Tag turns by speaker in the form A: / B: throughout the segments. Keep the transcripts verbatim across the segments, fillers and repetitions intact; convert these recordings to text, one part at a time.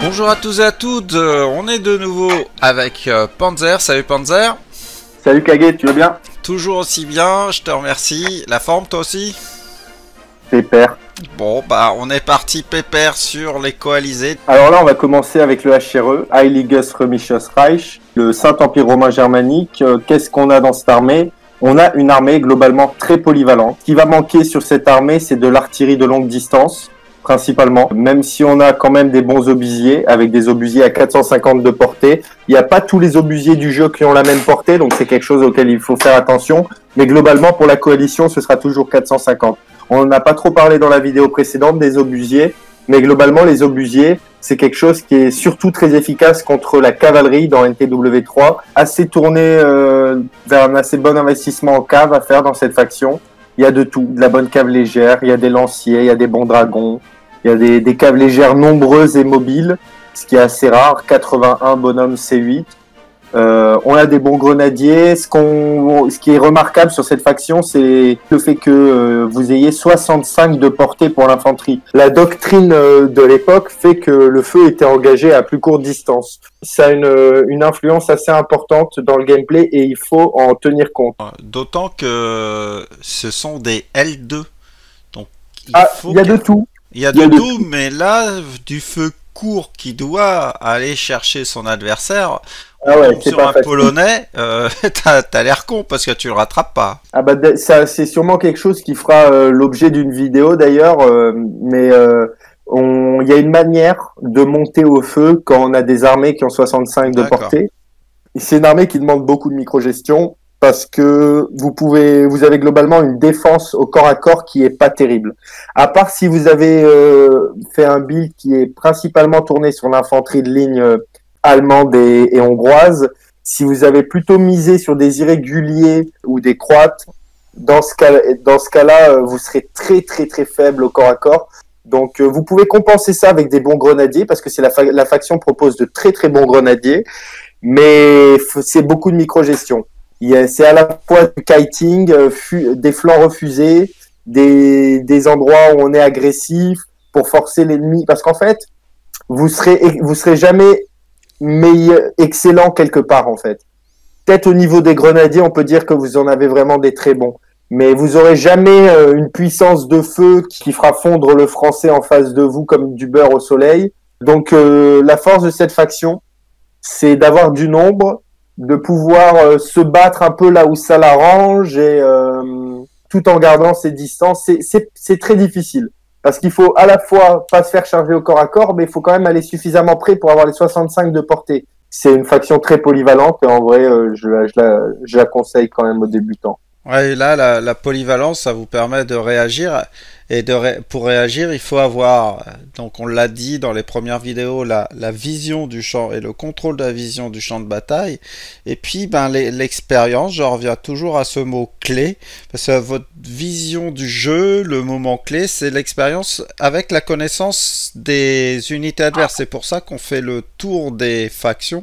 A: Bonjour à tous et à toutes, euh, on est de nouveau avec euh, Panzer. Salut Panzer.
B: Salut Kage, tu vas bien?
A: Toujours aussi bien, je te remercie. La forme toi aussi?
B: Pépère.
A: Bon bah on est parti pépère sur les coalisés.
B: Alors là on va commencer avec le H R E, Heiliges Römisches Reich, le Saint-Empire romain germanique. Euh, Qu'est-ce qu'on a dans cette armée? On a une armée globalement très polyvalente. Ce qui va manquer sur cette armée, c'est de l'artillerie de longue distance, principalement. Même si on a quand même des bons obusiers, avec des obusiers à quatre cent cinquante de portée. Il n'y a pas tous les obusiers du jeu qui ont la même portée, donc c'est quelque chose auquel il faut faire attention. Mais globalement, pour la coalition, ce sera toujours quatre cent cinquante. On n'a pas trop parlé dans la vidéo précédente des obusiers, mais globalement, les obusiers, c'est quelque chose qui est surtout très efficace contre la cavalerie dans N T W trois, assez tourné euh, vers un assez bon investissement en cave à faire dans cette faction. Il y a de tout, de la bonne cave légère, il y a des lanciers, il y a des bons dragons, il y a des, des caves légères nombreuses et mobiles, ce qui est assez rare, quatre-vingt-un bonhommes C huit. Euh, on a des bons grenadiers. Ce, qu'on, ce qui est remarquable sur cette faction, c'est le fait que euh, vous ayez soixante-cinq de portée pour l'infanterie. La doctrine euh, de l'époque fait que le feu était engagé à plus courte distance. Ça a une, une influence assez importante dans le gameplay et il faut en tenir compte.
A: D'autant que ce sont des L deux. Donc il
B: ah,
A: faut
B: il y a de tout.
A: Il y a de, il y a de tout, tout, mais là, du feu court qui doit aller chercher son adversaire.
B: Ah ouais,
A: sur un facile. Polonais, euh, t'as, t'as l'air con parce que tu le rattrapes pas.
B: Ah bah ça, c'est sûrement quelque chose qui fera euh, l'objet d'une vidéo d'ailleurs, euh, mais euh, on, il y a une manière de monter au feu quand on a des armées qui ont soixante-cinq de portée. C'est une armée qui demande beaucoup de microgestion parce que vous pouvez, vous avez globalement une défense au corps à corps qui est pas terrible. À part si vous avez euh, fait un build qui est principalement tourné sur l'infanterie de ligne euh, allemande et, et hongroise. Si vous avez plutôt misé sur des irréguliers ou des croates, dans ce cas, dans ce cas-là, vous serez très très très faible au corps à corps. Donc, vous pouvez compenser ça avec des bons grenadiers parce que c'est la, fa- la faction propose de très très bons grenadiers, mais f- c'est beaucoup de microgestion. Il y a, c'est à la fois du kiting, euh, fu- des flancs refusés, des, des endroits où on est agressif pour forcer l'ennemi, parce qu'en fait, vous serez vous serez jamais meilleur, excellent quelque part en fait. Peut-être au niveau des grenadiers, on peut dire que vous en avez vraiment des très bons, mais vous aurez jamais euh, une puissance de feu qui fera fondre le français en face de vous comme du beurre au soleil. Donc euh, la force de cette faction, c'est d'avoir du nombre, de pouvoir euh, se battre un peu là où ça l'arrange et euh, tout en gardant ses distances. C'est, c'est, c'est très difficile. Parce qu'il faut à la fois pas se faire charger au corps à corps, mais il faut quand même aller suffisamment près pour avoir les soixante-cinq de portée. C'est une faction très polyvalente et en vrai, euh, je, la, je, la, je la conseille quand même aux débutants.
A: Ouais, et là, la, la polyvalence, ça vous permet de réagir. Et de ré... pour réagir, il faut avoir, donc on l'a dit dans les premières vidéos, la, la vision du champ et le contrôle de la vision du champ de bataille. Et puis, ben, les, l'expérience, je reviens toujours à ce mot clé, parce que votre vision du jeu, le moment clé, c'est l'expérience avec la connaissance des unités adverses. C'est pour ça qu'on fait le tour des factions.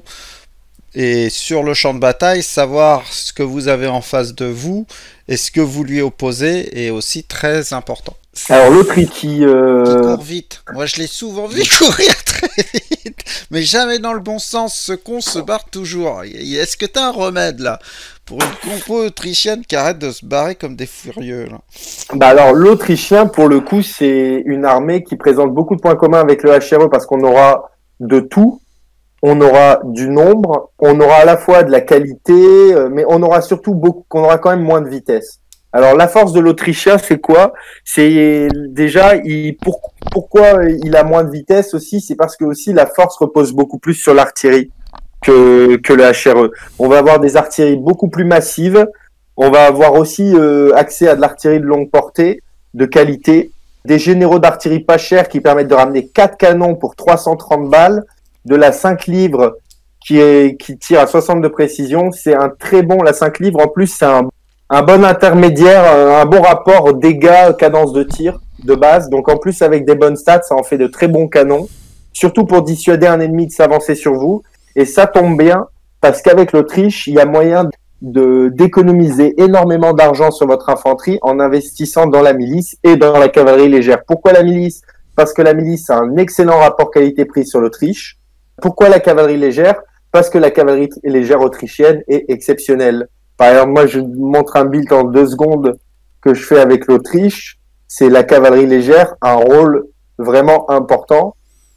A: Et sur le champ de bataille, savoir ce que vous avez en face de vous et ce que vous lui opposez est aussi très important.
B: Alors l'autre qui, euh...
A: qui court vite. Moi je l'ai souvent vu courir très vite, mais jamais dans le bon sens. Ce con se barre toujours. Est-ce que t'as un remède là pour une compo autrichienne qui arrête de se barrer comme des furieux là?
B: Bah alors l'Autrichien pour le coup c'est une armée qui présente beaucoup de points communs avec le H R E parce qu'on aura de tout. On aura du nombre, on aura à la fois de la qualité, mais on aura surtout beaucoup, qu'on aura quand même moins de vitesse. Alors la force de l'Autrichien, c'est quoi? C'est déjà, il, pour, pourquoi il a moins de vitesse aussi, c'est parce que aussi la force repose beaucoup plus sur l'artillerie que que le H R E. On va avoir des artilleries beaucoup plus massives. On va avoir aussi euh, accès à de l'artillerie de longue portée, de qualité, des généraux d'artillerie pas chers qui permettent de ramener quatre canons pour trois cent trente balles. De la cinq livres qui est qui tire à soixante de précision, c'est un très bon, la cinq livres en plus c'est un, un bon intermédiaire, un bon rapport dégâts cadence de tir de base, donc en plus avec des bonnes stats ça en fait de très bons canons, surtout pour dissuader un ennemi de s'avancer sur vous, et ça tombe bien parce qu'avec l'Autriche il y a moyen de d'économiser énormément d'argent sur votre infanterie en investissant dans la milice et dans la cavalerie légère. Pourquoi la milice? Parce que la milice a un excellent rapport qualité-prix sur l'Autriche. Pourquoi la cavalerie légère? Parce que la cavalerie légère autrichienne est exceptionnelle. Par exemple, moi, je montre un build en deux secondes que je fais avec l'Autriche. C'est la cavalerie légère, un rôle vraiment important.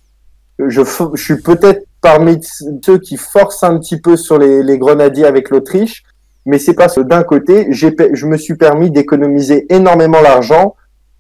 B: Je, je suis peut-être parmi ceux qui forcent un petit peu sur les, les grenadiers avec l'Autriche, mais c'est parce que d'un côté, j'ai, je me suis permis d'économiser énormément l'argent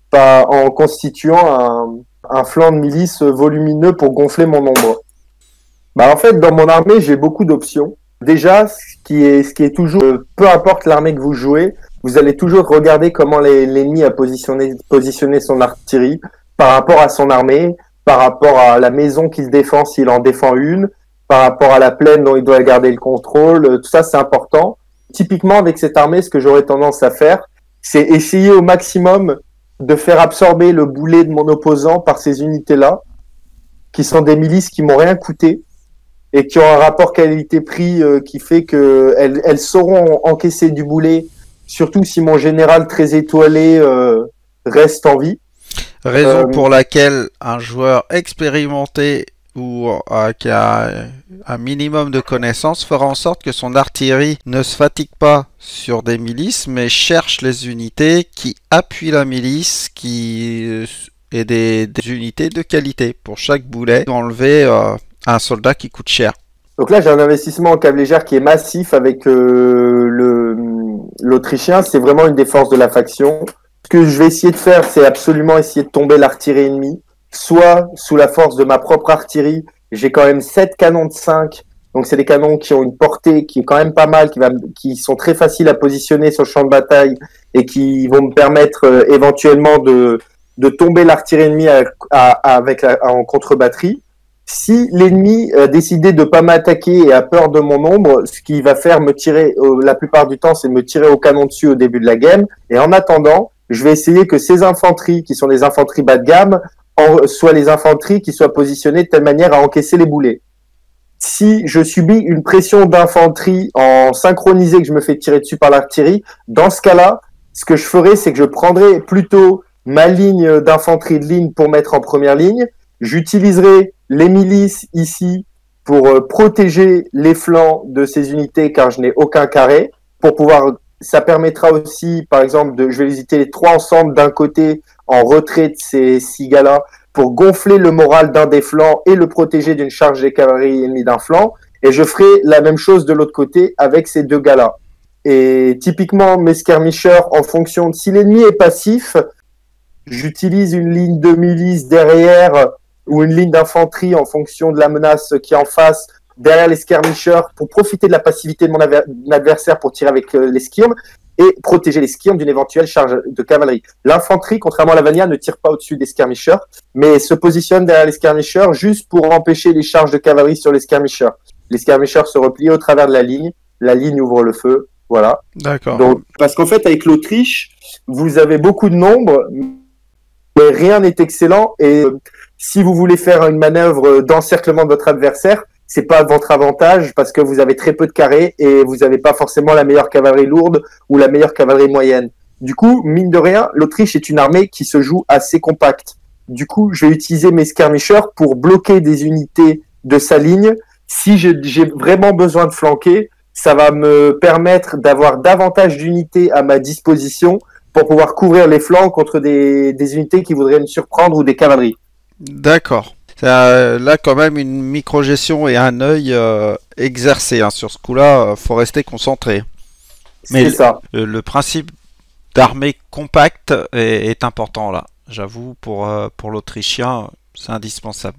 B: en constituant un, un flanc de milice volumineux pour gonfler mon nombre. Bah en fait, dans mon armée, j'ai beaucoup d'options. Déjà, ce qui est, ce qui est toujours, euh, peu importe l'armée que vous jouez, vous allez toujours regarder comment l'ennemi a positionné, positionné son artillerie par rapport à son armée, par rapport à la maison qu'il défend s'il en défend une, par rapport à la plaine dont il doit garder le contrôle. Tout ça, c'est important. Typiquement, avec cette armée, ce que j'aurais tendance à faire, c'est essayer au maximum de faire absorber le boulet de mon opposant par ces unités-là, qui sont des milices qui m'ont rien coûté et qui ont un rapport qualité-prix euh, qui fait que elles, elles sauront encaisser du boulet, surtout si mon général très étoilé euh, reste en vie.
A: Raison euh, pour laquelle un joueur expérimenté ou euh, qui a un minimum de connaissances fera en sorte que son artillerie ne se fatigue pas sur des milices, mais cherche les unités qui appuient la milice, qui euh, et des, des unités de qualité pour chaque boulet, enlever euh, un soldat qui coûte cher.
B: Donc là, j'ai un investissement en cave légère qui est massif avec euh, le l'Autrichien. C'est vraiment une des forces de la faction. Ce que je vais essayer de faire, c'est absolument essayer de tomber l'artillerie ennemie, soit sous la force de ma propre artillerie. J'ai quand même sept canons de cinq, donc c'est des canons qui ont une portée qui est quand même pas mal, qui, va, qui sont très faciles à positionner sur le champ de bataille et qui vont me permettre euh, éventuellement de, de tomber l'artillerie ennemie à, à, avec la, en contre-batterie. Si l'ennemi a décidé de pas m'attaquer et a peur de mon nombre, ce qui va faire me tirer, euh, la plupart du temps, c'est de me tirer au canon dessus au début de la game. Et en attendant, je vais essayer que ces infanteries, qui sont des infanteries bas de gamme, en, soient les infanteries qui soient positionnées de telle manière à encaisser les boulets. Si je subis une pression d'infanterie en synchronisé que je me fais tirer dessus par l'artillerie, dans ce cas-là, ce que je ferai, c'est que je prendrai plutôt ma ligne d'infanterie de ligne pour mettre en première ligne. J'utiliserai les milices ici pour euh, protéger les flancs de ces unités car je n'ai aucun carré. Pour pouvoir, ça permettra aussi, par exemple, de, je vais visiter les trois ensemble d'un côté en retrait de ces six gars-là pour gonfler le moral d'un des flancs et le protéger d'une charge des cavaleries ennemies d'un flanc. Et je ferai la même chose de l'autre côté avec ces deux gars-là. Et typiquement, mes skirmishers, en fonction de si l'ennemi est passif, j'utilise une ligne de milice derrière ou une ligne d'infanterie en fonction de la menace qui est en face derrière les skirmishers pour profiter de la passivité de mon adversaire pour tirer avec les skirms et protéger les skirms d'une éventuelle charge de cavalerie. L'infanterie, contrairement à la vanilla, ne tire pas au-dessus des skirmishers, mais se positionne derrière les skirmishers juste pour empêcher les charges de cavalerie sur les skirmishers. Les skirmishers se replient au travers de la ligne, la ligne ouvre le feu, voilà.
A: D'accord.
B: Donc, parce qu'en fait, avec l'Autriche, vous avez beaucoup de nombres, mais rien n'est excellent et si vous voulez faire une manœuvre d'encerclement de votre adversaire, c'est pas votre avantage parce que vous avez très peu de carrés et vous n'avez pas forcément la meilleure cavalerie lourde ou la meilleure cavalerie moyenne. Du coup, mine de rien, l'Autriche est une armée qui se joue assez compacte. Du coup, je vais utiliser mes skirmishers pour bloquer des unités de sa ligne. Si j'ai vraiment besoin de flanquer, ça va me permettre d'avoir davantage d'unités à ma disposition pour pouvoir couvrir les flancs contre des, des unités qui voudraient me surprendre ou des cavaleries.
A: D'accord. Euh, là, quand même, une micro-gestion et un œil euh, exercé. Hein. Sur ce coup-là, il euh, faut rester concentré. Mais
B: ça.
A: Le, le principe d'armée compacte est, est important là. J'avoue, pour, euh, pour l'Autrichien, c'est indispensable.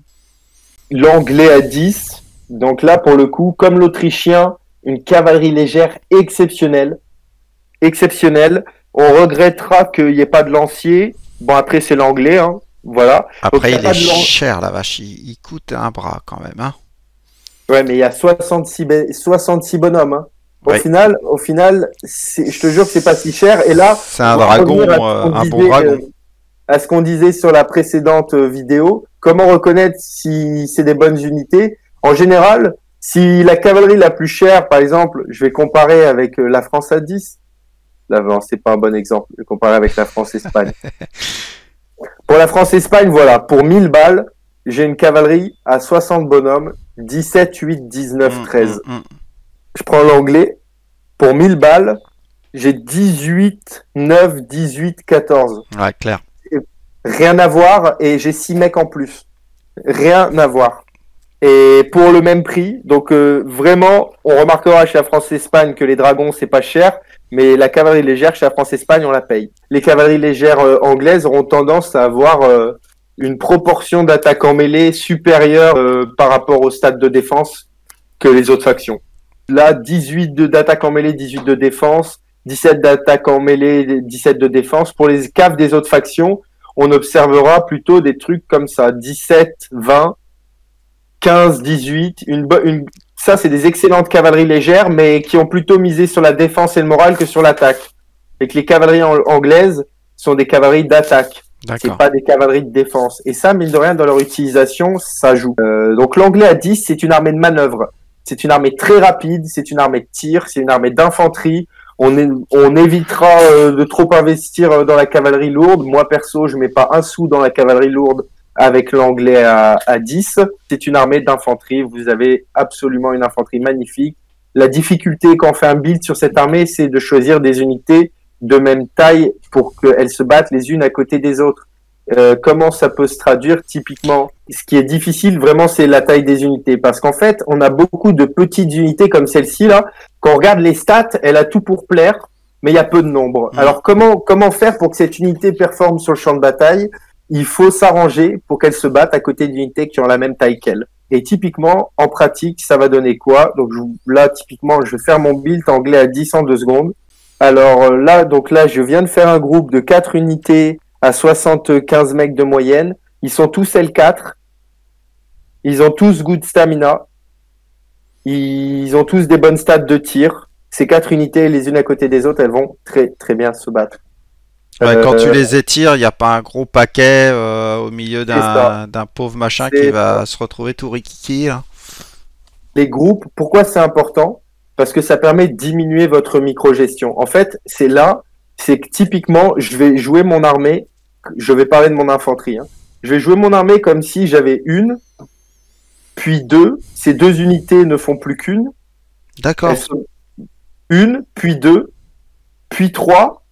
B: L'Anglais à dix. Donc là, pour le coup, comme l'Autrichien, une cavalerie légère exceptionnelle. Exceptionnelle. On regrettera qu'il n'y ait pas de lancier. Bon, après, c'est l'Anglais, hein. Voilà.
A: Après, donc, il est cher, la vache. Il, il coûte un bras quand même. Hein.
B: Ouais, mais il y a soixante-six, soixante-six bonhommes. Hein. Au, oui. final, au final, je te jure que c'est pas si cher. Et là,
A: c'est un dragon, euh, un bon dragon. Euh,
B: à ce qu'on disait sur la précédente vidéo, comment reconnaître si c'est des bonnes unités? En général, si la cavalerie la plus chère, par exemple, je vais comparer avec la France à dix. Là, non, c'est pas un bon exemple. Je vais comparer avec la France-Espagne. Pour la France-Espagne, voilà, pour mille balles, j'ai une cavalerie à soixante bonhommes dix-sept, huit, dix-neuf,
A: Mmh,
B: treize.
A: mmh, mmh.
B: Je prends l'anglais. Pour mille balles, j'ai dix-huit, neuf, dix-huit, quatorze.
A: Ouais, clair.
B: Rien à voir et j'ai six mecs en plus. Rien à voir. Et pour le même prix, donc euh, vraiment, on remarquera chez la France-Espagne que les dragons, c'est pas cher, mais la cavalerie légère chez la France-Espagne, on la paye. Les cavaleries légères euh, anglaises auront tendance à avoir euh, une proportion d'attaques en mêlée supérieure euh, par rapport au stade de défense que les autres factions. Là, dix-huit d'attaques en mêlée, dix-huit de défense, dix-sept d'attaques en mêlée, dix-sept de défense. Pour les caves des autres factions, on observera plutôt des trucs comme ça, dix-sept, vingt, quinze, dix-huit, une, une, ça c'est des excellentes cavaleries légères, mais qui ont plutôt misé sur la défense et le moral que sur l'attaque. Et que les cavaleries anglaises sont des cavaleries d'attaque. C'est pas des cavaleries de défense. Et ça, mine de rien, dans leur utilisation, ça joue. Euh, donc l'anglais à dix, c'est une armée de manœuvre. C'est une armée très rapide, c'est une armée de tir, c'est une armée d'infanterie. On, est, on évitera euh, de trop investir dans la cavalerie lourde. Moi, perso, je mets pas un sou dans la cavalerie lourde avec l'anglais à, à dix. C'est une armée d'infanterie. Vous avez absolument une infanterie magnifique. La difficulté quand on fait un build sur cette armée, c'est de choisir des unités de même taille pour qu'elles se battent les unes à côté des autres. Euh, comment ça peut se traduire typiquement? Ce qui est difficile vraiment, c'est la taille des unités, parce qu'en fait, on a beaucoup de petites unités comme celle-ci là. Quand on regarde les stats, elle a tout pour plaire, mais il y a peu de nombre. Mmh. Alors comment comment faire pour que cette unité performe sur le champ de bataille? Il faut s'arranger pour qu'elle se batte à côté d'unités qui ont la même taille qu'elle. Et typiquement, en pratique, ça va donner quoi? Donc je, là, typiquement, je vais faire mon build anglais à dix en deux secondes. Alors là, donc là, je viens de faire un groupe de quatre unités à soixante-quinze mecs de moyenne. Ils sont tous L quatre. Ils ont tous good stamina. Ils ont tous des bonnes stats de tir. Ces quatre unités, les unes à côté des autres, elles vont très très bien se battre.
A: Ouais,
B: euh,
A: quand tu les étires, il n'y a pas un gros paquet euh, au milieu d'un d'un pauvre machin qui va ça. se retrouver tout rikiki. Hein.
B: Les groupes, pourquoi c'est important? Parce que ça permet de diminuer votre micro-gestion. En fait, c'est là, c'est que typiquement, je vais jouer mon armée, je vais parler de mon infanterie, hein. Je vais jouer mon armée comme si j'avais une, puis deux. Ces deux unités ne font plus qu'une.
A: D'accord.
B: Une, puis deux, puis trois,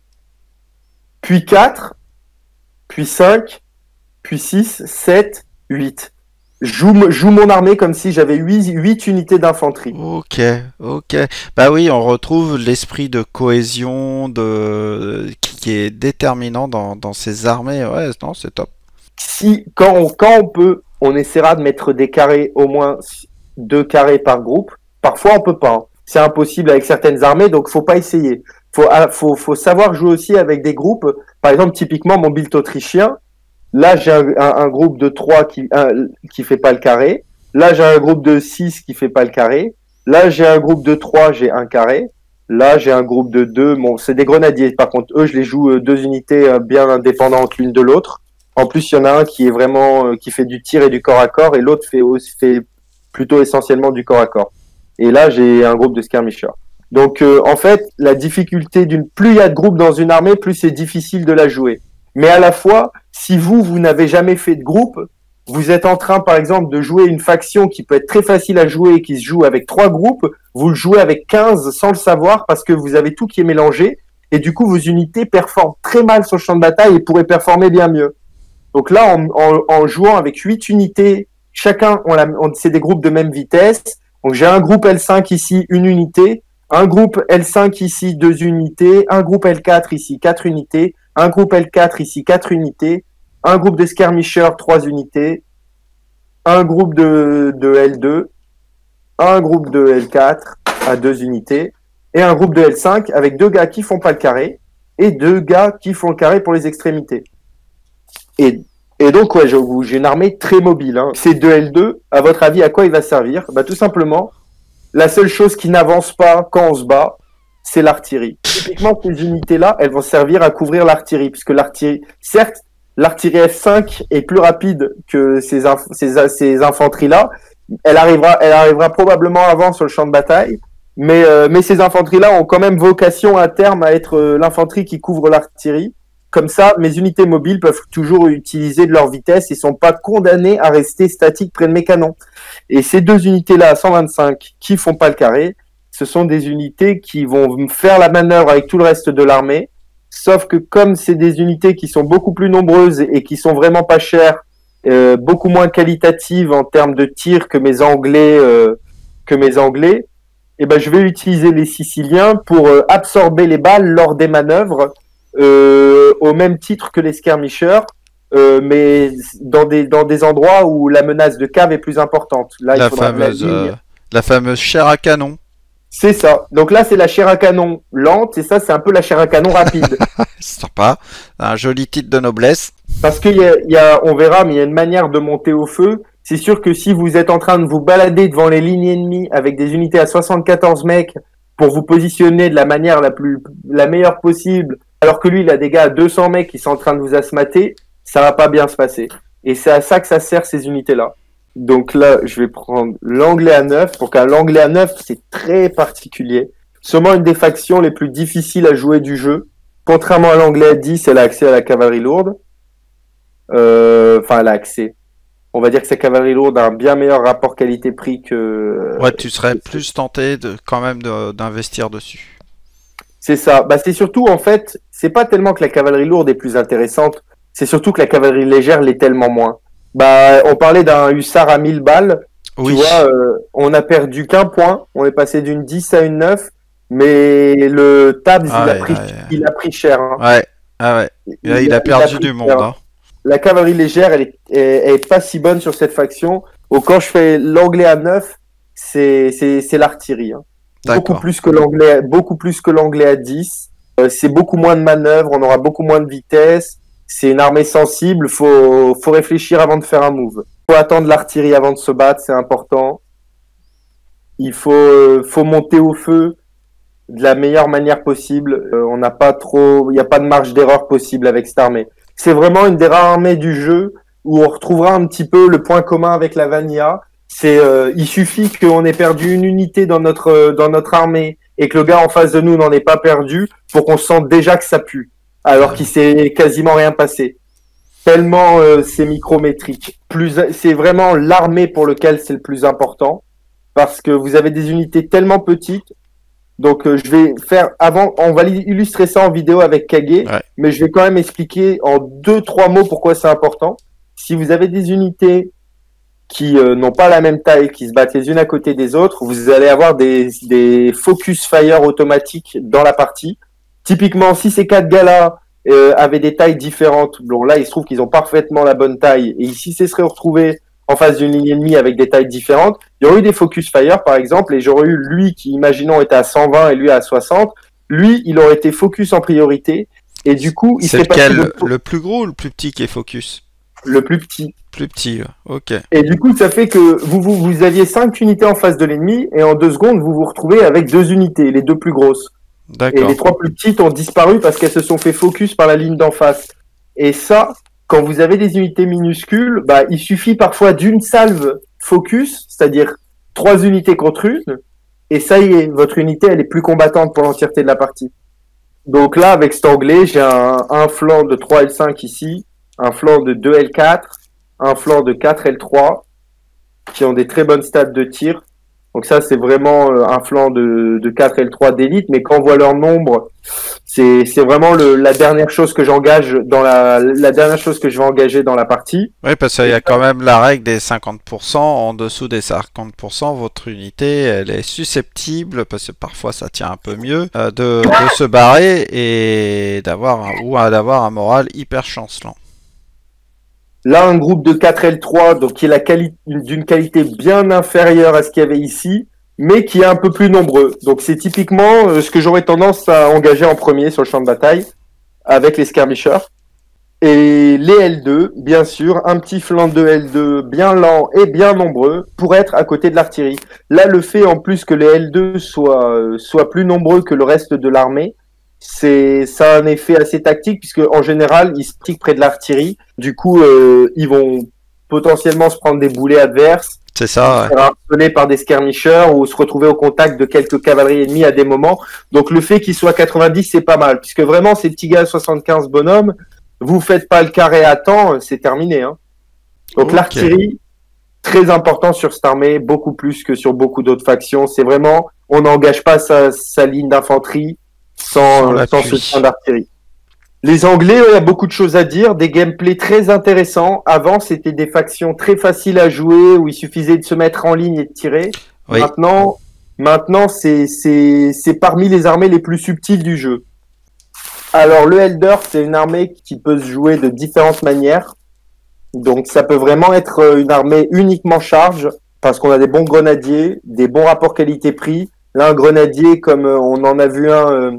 B: puis quatre, puis cinq, puis six, sept, huit. Joue, joue mon armée comme si j'avais huit unités d'infanterie.
A: Ok, ok. Bah oui, on retrouve l'esprit de cohésion de... qui est déterminant dans, dans ces armées. Ouais, non, c'est top.
B: Si, quand on, quand on peut, on essaiera de mettre des carrés, au moins deux carrés par groupe. Parfois, on peut pas. Hein. C'est impossible avec certaines armées, donc faut pas essayer. Faut, faut, faut savoir jouer aussi avec des groupes. Par exemple, typiquement, mon build autrichien. Là, j'ai un, un, un groupe de trois qui un, qui fait pas le carré. Là, j'ai un groupe de six qui fait pas le carré. Là, j'ai un groupe de trois, j'ai un carré. Là, j'ai un groupe de deux. Bon, c'est des grenadiers. Par contre, eux, je les joue euh, deux unités euh, bien indépendantes l'une de l'autre. En plus, il y en a un qui est vraiment euh, qui fait du tir et du corps à corps, et l'autre fait fait plutôt essentiellement du corps à corps. Et là, j'ai un groupe de skirmishers. Donc, euh, en fait, la difficulté d'une plus il y a de groupes dans une armée, plus c'est difficile de la jouer. Mais à la fois, si vous, vous n'avez jamais fait de groupe, vous êtes en train, par exemple, de jouer une faction qui peut être très facile à jouer et qui se joue avec trois groupes, vous le jouez avec quinze sans le savoir parce que vous avez tout qui est mélangé et du coup, vos unités performent très mal sur le champ de bataille et pourraient performer bien mieux. Donc là, en, en, en jouant avec huit unités, chacun, on, on, c'est des groupes de même vitesse. Donc j'ai un groupe L cinq ici, une unité, un groupe L cinq ici, deux unités, un groupe L quatre ici, quatre unités, un groupe L quatre ici, quatre unités, un groupe de skirmishers, trois unités, un groupe de, de L deux, un groupe de L quatre à deux unités, et un groupe de L cinq avec deux gars qui font pas le carré, et deux gars qui font le carré pour les extrémités. Et, et donc, ouais, j'ai une armée très mobile. Hein. Ces deux L deux, à votre avis, à quoi il va servir? Bah, tout simplement, la seule chose qui n'avance pas quand on se bat, c'est l'artillerie. Typiquement, ces unités-là, elles vont servir à couvrir l'artillerie, puisque l'artillerie, certes, l'artillerie F cinq est plus rapide que ces, inf ces, ces infanteries-là. Elle arrivera, elle arrivera probablement avant sur le champ de bataille, mais, euh, mais ces infanteries-là ont quand même vocation à terme à être euh, l'infanterie qui couvre l'artillerie. Comme ça, mes unités mobiles peuvent toujours utiliser de leur vitesse et sont pas condamnées à rester statiques près de mes canons. Et ces deux unités-là à cent vingt-cinq qui font pas le carré, ce sont des unités qui vont faire la manœuvre avec tout le reste de l'armée. Sauf que comme c'est des unités qui sont beaucoup plus nombreuses et qui sont vraiment pas chères, euh, beaucoup moins qualitatives en termes de tir que mes Anglais, euh, que mes Anglais, eh ben je vais utiliser les Siciliens pour euh, absorber les balles lors des manœuvres. Euh, au même titre que les skirmishers, euh, mais dans des, dans des endroits où la menace de cave est plus importante. Là,
A: La
B: il faudra
A: fameuse,
B: la ligne.
A: euh, la fameuse chair à canon.
B: C'est ça. Donc là, c'est la chair à canon lente, et ça, c'est un peu la chair à canon rapide.
A: C'est sympa. Un joli titre de noblesse.
B: Parce qu'il y a, il y a, on verra, mais il y a une manière de monter au feu. C'est sûr que si vous êtes en train de vous balader devant les lignes ennemies avec des unités à soixante-quatorze mecs pour vous positionner de la manière la plus, la meilleure possible, alors que lui, il a des gars à deux cents mecs qui sont en train de vous asmater, ça va pas bien se passer. Et c'est à ça que ça sert, ces unités-là. Donc là, je vais prendre l'anglais à neuf. Pour qu'un l'anglais à neuf, c'est très particulier. Sûrement une des factions les plus difficiles à jouer du jeu. Contrairement à l'anglais à dix, elle a accès à la cavalerie lourde. Euh, enfin, elle a accès. On va dire que sa cavalerie lourde a un bien meilleur rapport qualité-prix que...
A: Ouais, tu serais plus tenté de, quand même de- d'investir dessus.
B: C'est ça. Bah, c'est surtout, en fait, c'est pas tellement que la cavalerie lourde est plus intéressante, c'est surtout que la cavalerie légère l'est tellement moins. Bah, on parlait d'un hussard à mille balles.
A: Oui.
B: Tu vois, euh, on a perdu qu'un point. On est passé d'une dix à une neuf, mais le Tabs,
A: Ah
B: il, a
A: ouais,
B: pris,
A: ouais.
B: il a pris cher. Hein.
A: Ouais, ah ouais. Là, il a perdu
B: pris
A: du monde.
B: cher.
A: Hein.
B: La cavalerie légère, elle est, elle est pas si bonne sur cette faction. Ou quand je fais l'anglais à neuf, c'est, c'est, c'est l'artillerie. Hein. Beaucoup
A: D'accord.
B: plus que l'anglais, beaucoup plus que l'anglais à dix. Euh, c'est beaucoup moins de manœuvres, on aura beaucoup moins de vitesse. C'est une armée sensible, faut, faut réfléchir avant de faire un move. Faut attendre l'artillerie avant de se battre, c'est important. Il faut, euh, faut monter au feu de la meilleure manière possible. Euh, on n'a pas trop, il n'y a pas de marge d'erreur possible avec cette armée. C'est vraiment une des rares armées du jeu où on retrouvera un petit peu le point commun avec la Vanilla. C'est, euh, il suffit qu'on ait perdu une unité dans notre, euh, dans notre armée et que le gars en face de nous n'en ait pas perdu pour qu'on sente déjà que ça pue, alors qu'il s'est quasiment rien passé. Tellement euh, c'est micrométrique. Plus, c'est vraiment l'armée pour lequel c'est le plus important, parce que vous avez des unités tellement petites. Donc euh, je vais faire avant, on va illustrer ça en vidéo avec Kage,
A: Ouais.
B: mais je vais quand même expliquer en deux trois mots pourquoi c'est important. Si vous avez des unités qui euh, n'ont pas la même taille, qui se battent les unes à côté des autres, vous allez avoir des, des focus fire automatiques dans la partie. Typiquement, si ces quatre gars-là euh, avaient des tailles différentes, bon là il se trouve qu'ils ont parfaitement la bonne taille, et ici ce serait retrouvé en face d'une ligne ennemie avec des tailles différentes, il y aurait eu des focus fire par exemple, et j'aurais eu lui qui, imaginons, était à cent vingt et lui à soixante, lui il aurait été focus en priorité, et du coup il
A: C'est
B: serait passé
A: lequel?
B: de...
A: Le plus gros ou le plus petit qui est focus?
B: le plus petit.
A: Plus petit, ok.
B: Et du coup, ça fait que vous, vous, vous aviez cinq unités en face de l'ennemi, et en deux secondes, vous vous retrouvez avec deux unités, les deux plus grosses. Et
A: D'accord.
B: les trois plus petites ont disparu parce qu'elles se sont fait focus par la ligne d'en face. Et ça, quand vous avez des unités minuscules, bah, il suffit parfois d'une salve focus, c'est-à-dire trois unités contre une, et ça y est, votre unité, elle est plus combattante pour l'entièreté de la partie. Donc là, avec cet anglais, j'ai un, un flanc de trois L cinq ici, un flanc de deux L quatre, un flanc de quatre L trois, qui ont des très bonnes stats de tir. Donc ça, c'est vraiment euh, un flanc de, de quatre L trois d'élite, mais quand on voit leur nombre, c'est, c'est vraiment le, la dernière chose que j'engage dans la, la dernière chose que je vais engager dans la partie.
A: Oui, parce qu'il y a quand même la règle des cinquante pour cent. En dessous des cinquante pour cent, votre unité, elle est susceptible, parce que parfois ça tient un peu mieux, euh, de, de se barrer et d'avoir un, ou à- d'avoir un moral hyper chancelant.
B: Là, un groupe de quatre L trois, donc qui est la quali- d'une qualité bien inférieure à ce qu'il y avait ici, mais qui est un peu plus nombreux. Donc c'est typiquement euh, ce que j'aurais tendance à engager en premier sur le champ de bataille, avec les skirmishers. Et les L deux, bien sûr, un petit flanc de L deux bien lent et bien nombreux pour être à côté de l'artillerie. Là, le fait en plus que les L deux soient, euh, soient plus nombreux que le reste de l'armée, c'est ça a un effet assez tactique puisque en général ils se prennent près de l'artillerie. Du coup, euh, ils vont potentiellement se prendre des boulets adverses,
A: c'est ça,
B: se faire harceler par des skirmishers ou se retrouver au contact de quelques cavaleries ennemies à des moments. Donc le fait qu'il soit quatre-vingt-dix, c'est pas mal, puisque vraiment ces petits gars soixante-quinze bonhommes, vous faites pas le carré à temps, c'est terminé. Hein. Donc okay. L'artillerie, très important sur cette armée, beaucoup plus que sur beaucoup d'autres factions. C'est vraiment, on n'engage pas sa, sa ligne d'infanterie sans, sans, sans soutien d'artillerie. Les Anglais, il y a beaucoup de choses à dire, des gameplays très intéressants. Avant, c'était des factions très faciles à jouer où il suffisait de se mettre en ligne et de tirer. Oui. Maintenant, maintenant, c'est, c'est, c'est parmi les armées les plus subtiles du jeu. Alors, le Elder, c'est une armée qui peut se jouer de différentes manières. Donc, ça peut vraiment être une armée uniquement charge parce qu'on a des bons grenadiers, des bons rapports qualité-prix. Là, un grenadier, comme on en a vu un euh,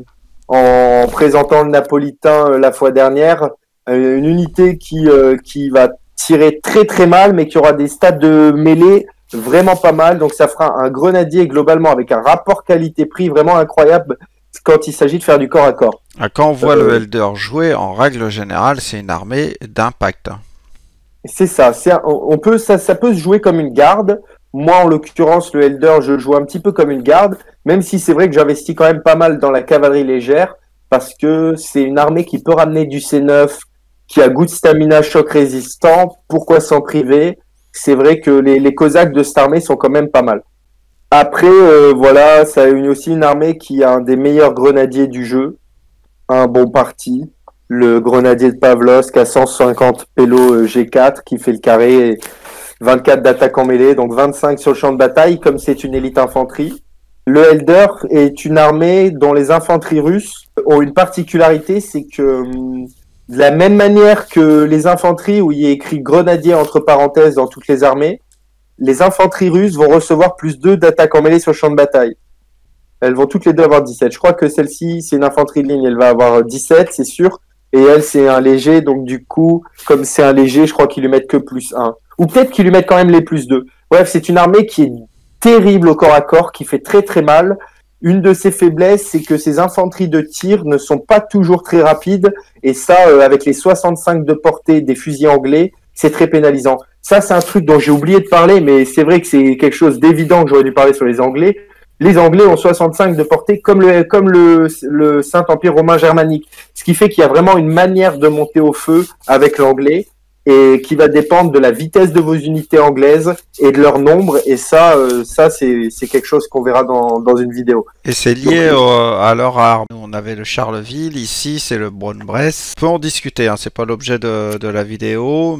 B: en présentant le napolitain euh, la fois dernière, euh, une unité qui euh, qui va tirer très très mal, mais qui aura des stats de mêlée vraiment pas mal. Donc, ça fera un grenadier globalement avec un rapport qualité-prix vraiment incroyable quand il s'agit de faire du corps à corps.
A: Quand on voit euh, le Elder jouer, en règle générale, c'est une armée d'impact.
B: C'est ça, c'est un, on peut ça, ça peut se jouer comme une garde. Moi, en l'occurrence, le Elder, je joue un petit peu comme une garde, même si c'est vrai que j'investis quand même pas mal dans la cavalerie légère, parce que c'est une armée qui peut ramener du C neuf, qui a goût de stamina choc résistant. Pourquoi s'en priver? C'est vrai que les, les Cosaques de cette armée sont quand même pas mal. Après, euh, voilà, ça a aussi une armée qui a un des meilleurs grenadiers du jeu, un bon parti. Le grenadier de Pavlovsk à cent cinquante pélo G quatre qui fait le carré, et vingt-quatre d'attaque en mêlée, donc vingt-cinq sur le champ de bataille, comme c'est une élite infanterie. Le Elder est une armée dont les infanteries russes ont une particularité, c'est que de la même manière que les infanteries où il est écrit grenadier entre parenthèses dans toutes les armées, les infanteries russes vont recevoir plus deux d'attaque en mêlée sur le champ de bataille. Elles vont toutes les deux avoir dix-sept. Je crois que celle-ci, c'est une infanterie de ligne, elle va avoir dix-sept, c'est sûr. Et elle, c'est un léger, donc du coup, comme c'est un léger, je crois qu'ils lui mettent que plus un. Ou peut-être qu'ils lui mettent quand même les plus deux. Bref, c'est une armée qui est terrible au corps à corps, qui fait très très mal. Une de ses faiblesses, c'est que ses infanteries de tir ne sont pas toujours très rapides. Et ça, euh, avec les soixante-cinq de portée des fusils anglais, c'est très pénalisant. Ça, c'est un truc dont j'ai oublié de parler, mais c'est vrai que c'est quelque chose d'évident que j'aurais dû parler sur les Anglais. Les Anglais ont soixante-cinq de portée comme le, comme le, le Saint-Empire romain germanique. Ce qui fait qu'il y a vraiment une manière de monter au feu avec l'anglais et qui va dépendre de la vitesse de vos unités anglaises et de leur nombre. Et ça, euh, ça c'est, c'est quelque chose qu'on verra dans, dans une vidéo.
A: Et c'est lié Donc, au, à leur arme. On avait le Charleville, ici c'est le Braun-Bresse. On peut en discuter, hein, c'est pas l'objet de, de la vidéo.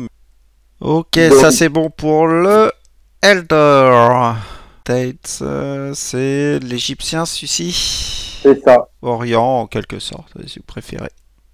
A: Ok, Donc, ça c'est bon pour le Elder. States, euh, c'est l'Égyptien, celui-ci.
B: C'est ça.
A: Orient, en quelque sorte, si vous préférez.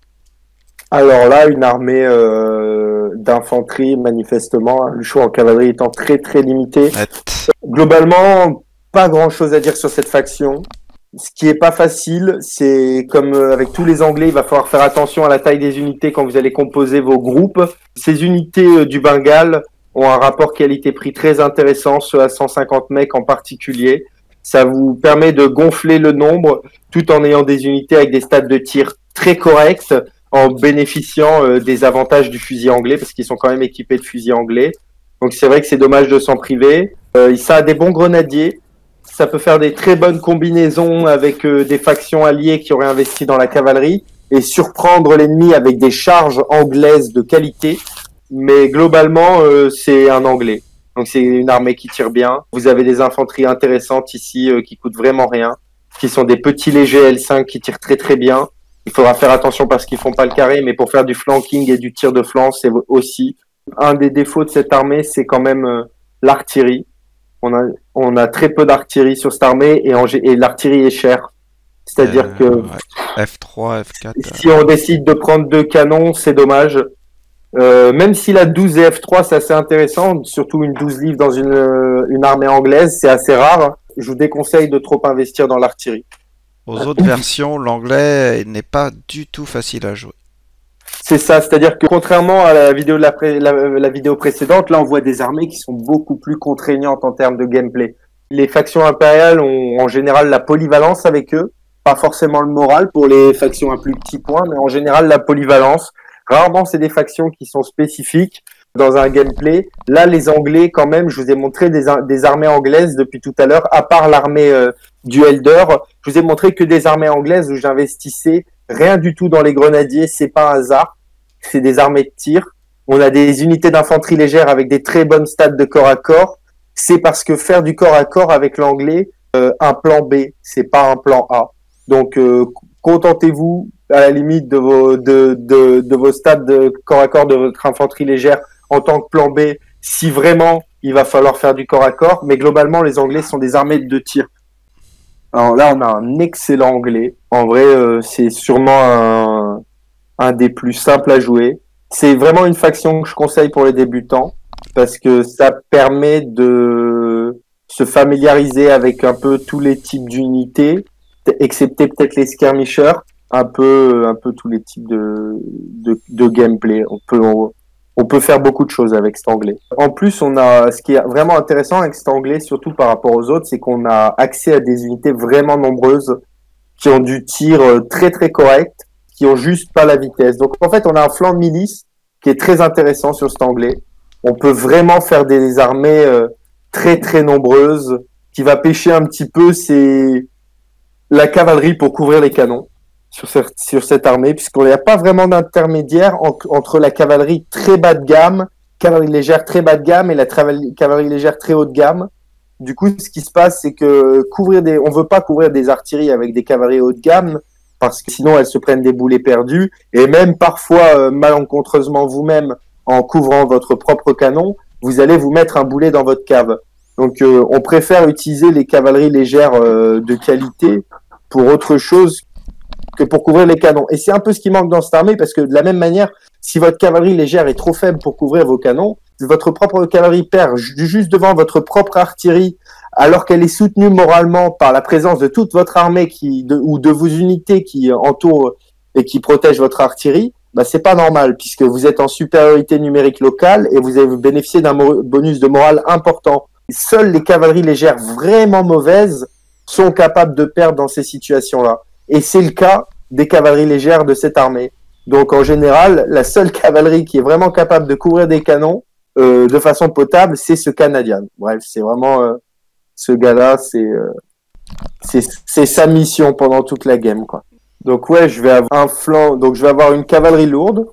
B: Alors là, une armée euh, d'infanterie, manifestement, le choix en cavalerie étant très très limité. Net. Globalement, pas grand-chose à dire sur cette faction. Ce qui est pas facile, c'est comme avec tous les Anglais, il va falloir faire attention à la taille des unités quand vous allez composer vos groupes. Ces unités du Bengale ont un rapport qualité-prix très intéressant, ceux à cent cinquante mecs en particulier. Ça vous permet de gonfler le nombre tout en ayant des unités avec des stats de tir très corrects, en bénéficiant euh, des avantages du fusil anglais, parce qu'ils sont quand même équipés de fusils anglais. Donc c'est vrai que c'est dommage de s'en priver. Euh, ça a des bons grenadiers, ça peut faire des très bonnes combinaisons avec euh, des factions alliées qui auraient investi dans la cavalerie, et surprendre l'ennemi avec des charges anglaises de qualité. Mais globalement, euh, c'est un anglais. Donc c'est une armée qui tire bien. Vous avez des infanteries intéressantes ici euh, qui coûtent vraiment rien, qui sont des petits légers L cinq qui tirent très très bien. Il faudra faire attention parce qu'ils font pas le carré, mais pour faire du flanking et du tir de flanc, c'est aussi un des défauts de cette armée, c'est quand même euh, l'artillerie. On a on a très peu d'artillerie sur cette armée et, en, et l'artillerie est chère. C'est-à-dire euh, que
A: ouais. F trois, F quatre.
B: Si on décide de prendre deux canons, c'est dommage. Euh, même si la douze et F trois c'est assez intéressant, surtout une douze livres dans une, euh, une armée anglaise, c'est assez rare. Je vous déconseille de trop investir dans l'artillerie.
A: Aux autres versions, l'anglais n'est pas du tout facile à jouer.
B: C'est ça, c'est-à-dire que contrairement à la vidéo, de la, pré- la, la vidéo précédente, là on voit des armées qui sont beaucoup plus contraignantes en termes de gameplay. Les factions impériales ont en général la polyvalence avec eux, pas forcément le moral pour les factions à plus petits points, mais en général la polyvalence. Rarement, c'est des factions qui sont spécifiques. dans un gameplay. Là, les Anglais, quand même, je vous ai montré des, des armées anglaises depuis tout à l'heure, à part l'armée euh, du Elder. Je vous ai montré que des armées anglaises où j'investissais rien du tout dans les grenadiers. C'est pas un hasard. C'est des armées de tir. On a des unités d'infanterie légère avec des très bonnes stats de corps à corps. C'est parce que faire du corps à corps avec l'anglais, euh, un plan B, c'est pas un plan A. Donc, euh, contentez-vous à la limite de vos de, de, de vos stats de corps à corps de votre infanterie légère en tant que plan B, si vraiment il va falloir faire du corps à corps. Mais globalement, les Anglais sont des armées de tir. Alors là, on a un excellent Anglais. En vrai, euh, c'est sûrement un, un des plus simples à jouer. C'est vraiment une faction que je conseille pour les débutants parce que ça permet de se familiariser avec un peu tous les types d'unités, excepté peut-être les skirmishers, un peu, un peu tous les types de, de, de gameplay. On peut, on, on peut faire beaucoup de choses avec cet anglais. En plus, on a, ce qui est vraiment intéressant avec cet anglais, surtout par rapport aux autres, c'est qu'on a accès à des unités vraiment nombreuses qui ont du tir très très correct, qui ont juste pas la vitesse. Donc en fait, on a un flanc de milice qui est très intéressant sur cet anglais. On peut vraiment faire des armées euh, très très nombreuses. Qui va pêcher un petit peu, c'est la cavalerie pour couvrir les canons sur cette, sur cette armée, puisqu'il n'y a pas vraiment d'intermédiaire en, entre la cavalerie très bas de gamme, cavalerie légère très bas de gamme et la cavalerie légère très haut de gamme. Du coup, ce qui se passe, c'est que couvrir des, on veut pas couvrir des artilleries avec des cavaleries haut de gamme, parce que sinon elles se prennent des boulets perdus, et même parfois, euh, malencontreusement vous-même, en couvrant votre propre canon, vous allez vous mettre un boulet dans votre cave. Donc euh, on préfère utiliser les cavaleries légères euh, de qualité pour autre chose que pour couvrir les canons. Et c'est un peu ce qui manque dans cette armée, parce que de la même manière, si votre cavalerie légère est trop faible pour couvrir vos canons, votre propre cavalerie perd juste devant votre propre artillerie, alors qu'elle est soutenue moralement par la présence de toute votre armée qui, de, ou de vos unités qui entourent et qui protègent votre artillerie, bah c'est pas normal, puisque vous êtes en supériorité numérique locale et vous avez bénéficié d'un bonus de morale important. Seules les cavaleries légères vraiment mauvaises sont capables de perdre dans ces situations-là. Et c'est le cas des cavaleries légères de cette armée. Donc en général, la seule cavalerie qui est vraiment capable de couvrir des canons euh, de façon potable, c'est ce Canadien. Bref, c'est vraiment euh, ce gars-là, c'est euh, c'est c'est sa mission pendant toute la game, quoi. Donc ouais, je vais avoir un flanc, donc je vais avoir une cavalerie lourde,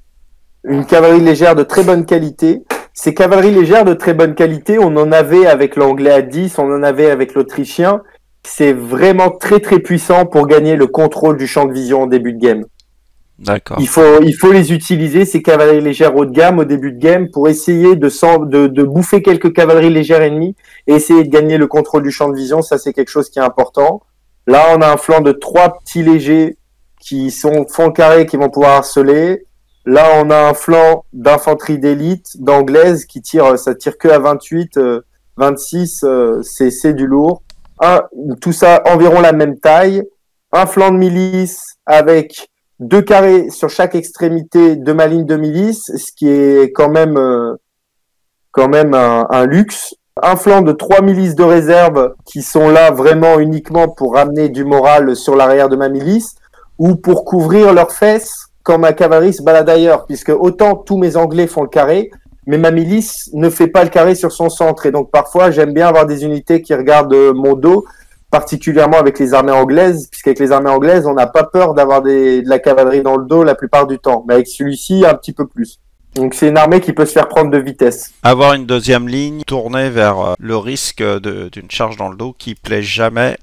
B: une cavalerie légère de très bonne qualité. Ces cavaleries légères de très bonne qualité, on en avait avec l'anglais à dix, on en avait avec l'autrichien. C'est vraiment très très puissant pour gagner le contrôle du champ de vision au début de game.
A: D'accord.
B: Il faut, il faut les utiliser, ces cavaleries légères haut de gamme au début de game, pour essayer de, de, de bouffer quelques cavaleries légères ennemies et essayer de gagner le contrôle du champ de vision. Ça, c'est quelque chose qui est important. Là, on a un flanc de trois petits légers qui sont fond carré, qui vont pouvoir harceler. Là, on a un flanc d'infanterie d'élite, d'anglaise, qui tire, ça tire que à vingt-huit, vingt-six, c'est, c'est du lourd. Un, tout ça environ la même taille. Un flanc de milice avec deux carrés sur chaque extrémité de ma ligne de milice, ce qui est quand même, euh, quand même un, un luxe. Un flanc de trois milices de réserve qui sont là vraiment uniquement pour ramener du moral sur l'arrière de ma milice ou pour couvrir leurs fesses quand ma cavalerie se balade ailleurs, puisque autant tous mes Anglais font le carré, mais ma milice ne fait pas le carré sur son centre. Et donc parfois, j'aime bien avoir des unités qui regardent mon dos, particulièrement avec les armées anglaises, puisqu'avec les armées anglaises, on n'a pas peur d'avoir des, de la cavalerie dans le dos la plupart du temps. Mais avec celui-ci, un petit peu plus. Donc c'est une armée qui peut se faire prendre de vitesse.
A: Avoir une deuxième ligne tournée vers le risque de, d'une charge dans le dos qui plaît jamais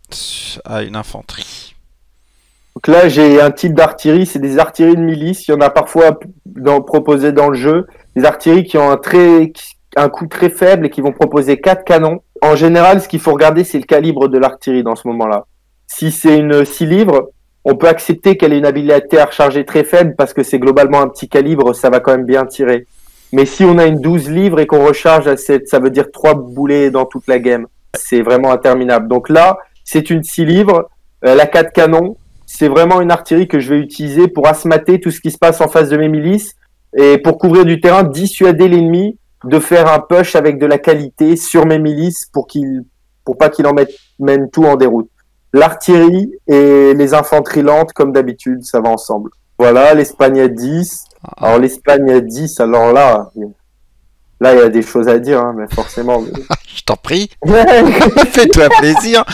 A: à une infanterie.
B: Donc là, j'ai un type d'artillerie, c'est des artilleries de milice. Il y en a parfois dans, proposé dans le jeu. Des artilleries qui ont un, très, un coût très faible et qui vont proposer quatre canons. En général, ce qu'il faut regarder, c'est le calibre de l'artillerie dans ce moment-là. Si c'est une six livres, on peut accepter qu'elle ait une habilité à recharger très faible parce que c'est globalement un petit calibre, ça va quand même bien tirer. Mais si on a une douze livres et qu'on recharge à cette, ça veut dire trois boulets dans toute la game. C'est vraiment interminable. Donc là, c'est une six livres, elle a quatre canons. C'est vraiment une artillerie que je vais utiliser pour asmater tout ce qui se passe en face de mes milices et pour couvrir du terrain, dissuader l'ennemi de faire un push avec de la qualité sur mes milices pour qu'il, pour pas qu'il en mette, mène tout en déroute. L'artillerie et les infanteries lentes, comme d'habitude, ça va ensemble. Voilà, l'Espagne à dix. Alors l'Espagne a dix, alors là, là il y a des choses à dire, hein, mais forcément. Mais...
A: Je t'en prie, fais-toi plaisir.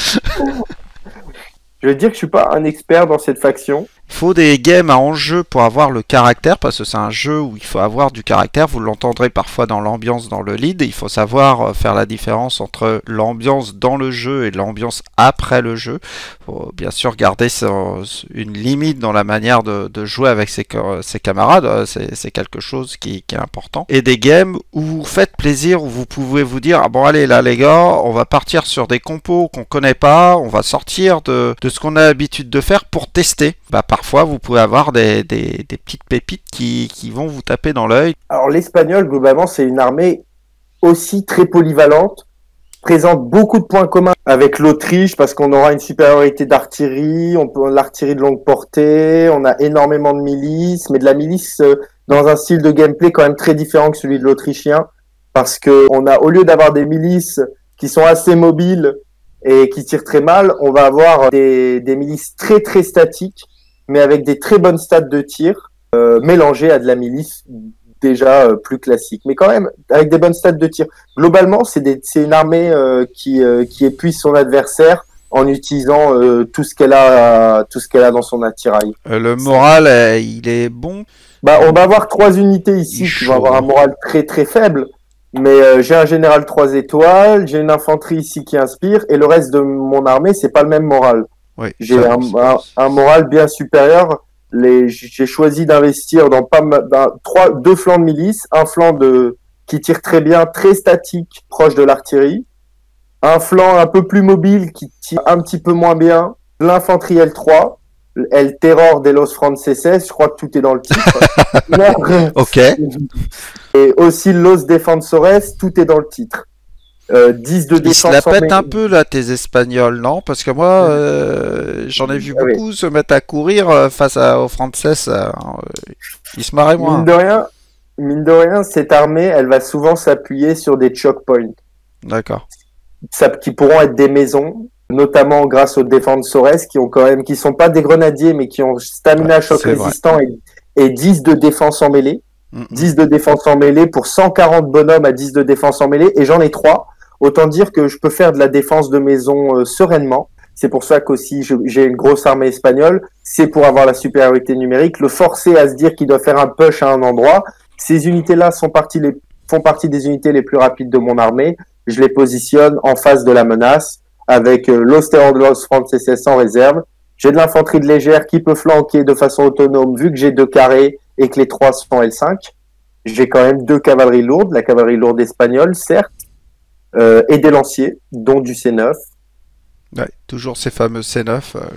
B: Je veux dire que je suis pas un expert dans cette faction.
A: Il faut des games à enjeu pour avoir le caractère, parce que c'est un jeu où il faut avoir du caractère. Vous l'entendrez parfois dans l'ambiance, dans le lead. Il faut savoir faire la différence entre l'ambiance dans le jeu et l'ambiance après le jeu. Il faut bien sûr garder une limite dans la manière de, de jouer avec ses, ses camarades. C'est quelque chose qui, qui est important. Et des games où vous faites plaisir, où vous pouvez vous dire, ah bon allez là les gars, on va partir sur des compos qu'on connaît pas, on va sortir de, de ce qu'on a l'habitude de faire pour tester. Bah, parfois, vous pouvez avoir des, des, des petites pépites qui, qui vont vous taper dans l'œil.
B: Alors, l'espagnol, globalement, c'est une armée aussi très polyvalente, présente beaucoup de points communs avec l'Autriche, parce qu'on aura une supériorité d'artillerie, on peut l'artillerie de longue portée, on a énormément de milices, mais de la milice euh, dans un style de gameplay quand même très différent que celui de l'Autrichien, parce que on a, au lieu d'avoir des milices qui sont assez mobiles et qui tirent très mal, on va avoir des, des milices très très statiques, mais avec des très bonnes stats de tir, euh, mélangées à de la milice déjà euh, plus classique. Mais quand même, avec des bonnes stats de tir. Globalement, c'est une armée euh, qui, euh, qui épuise son adversaire en utilisant euh, tout ce qu'elle a, tout ce qu'elle a dans son attirail.
A: Euh, le moral, euh, il est bon.
B: Bah, on va avoir trois unités ici qui vont avoir un moral très très faible. Mais euh, j'ai un général trois étoiles, j'ai une infanterie ici qui inspire, et le reste de mon armée, c'est pas le même moral.
A: Oui,
B: j'ai un, un, un moral bien supérieur. J'ai choisi d'investir dans pas dans trois, deux flancs de milice, un flanc de qui tire très bien, très statique, proche de l'artillerie, un flanc un peu plus mobile qui tire un petit peu moins bien, l'infanterie L trois, El Terror de los Franceses, je crois que tout est dans le titre.
A: Ok.
B: Et aussi Los Defensores, tout est dans le titre. Euh, dix de défense.
A: Ils se la pètent un peu là tes Espagnols, non? Parce que moi, euh, j'en ai vu beaucoup oui. se mettre à courir euh, face à, aux Français. Euh, ils se marraient moins.
B: Mine de rien, mine de rien, cette armée, elle va souvent s'appuyer sur des choke points.
A: D'accord.
B: Qui pourront être des maisons, notamment grâce aux Defensores, qui ont quand même, qui sont pas des grenadiers, mais qui ont stamina ouais, choc résistant et, et dix de défense en mêlée. Mm -hmm. dix de défense en mêlée pour cent quarante bonhommes à dix de défense en mêlée, et j'en ai trois. Autant dire que je peux faire de la défense de maison euh, sereinement. C'est pour ça qu'aussi j'ai une grosse armée espagnole. C'est pour avoir la supériorité numérique, le forcer à se dire qu'il doit faire un push à un endroit. Ces unités-là sont parties les, font partie des unités les plus rapides de mon armée. Je les positionne en face de la menace avec euh, Los Terror de los Franceses en réserve. J'ai de l'infanterie de légère qui peut flanquer de façon autonome vu que j'ai deux carrés et que les trois sont L cinq. J'ai quand même deux cavaleries lourdes, la cavalerie lourde espagnole, certes, Euh, et des lanciers, dont du C neuf.
A: Ouais, toujours ces fameux C neuf euh,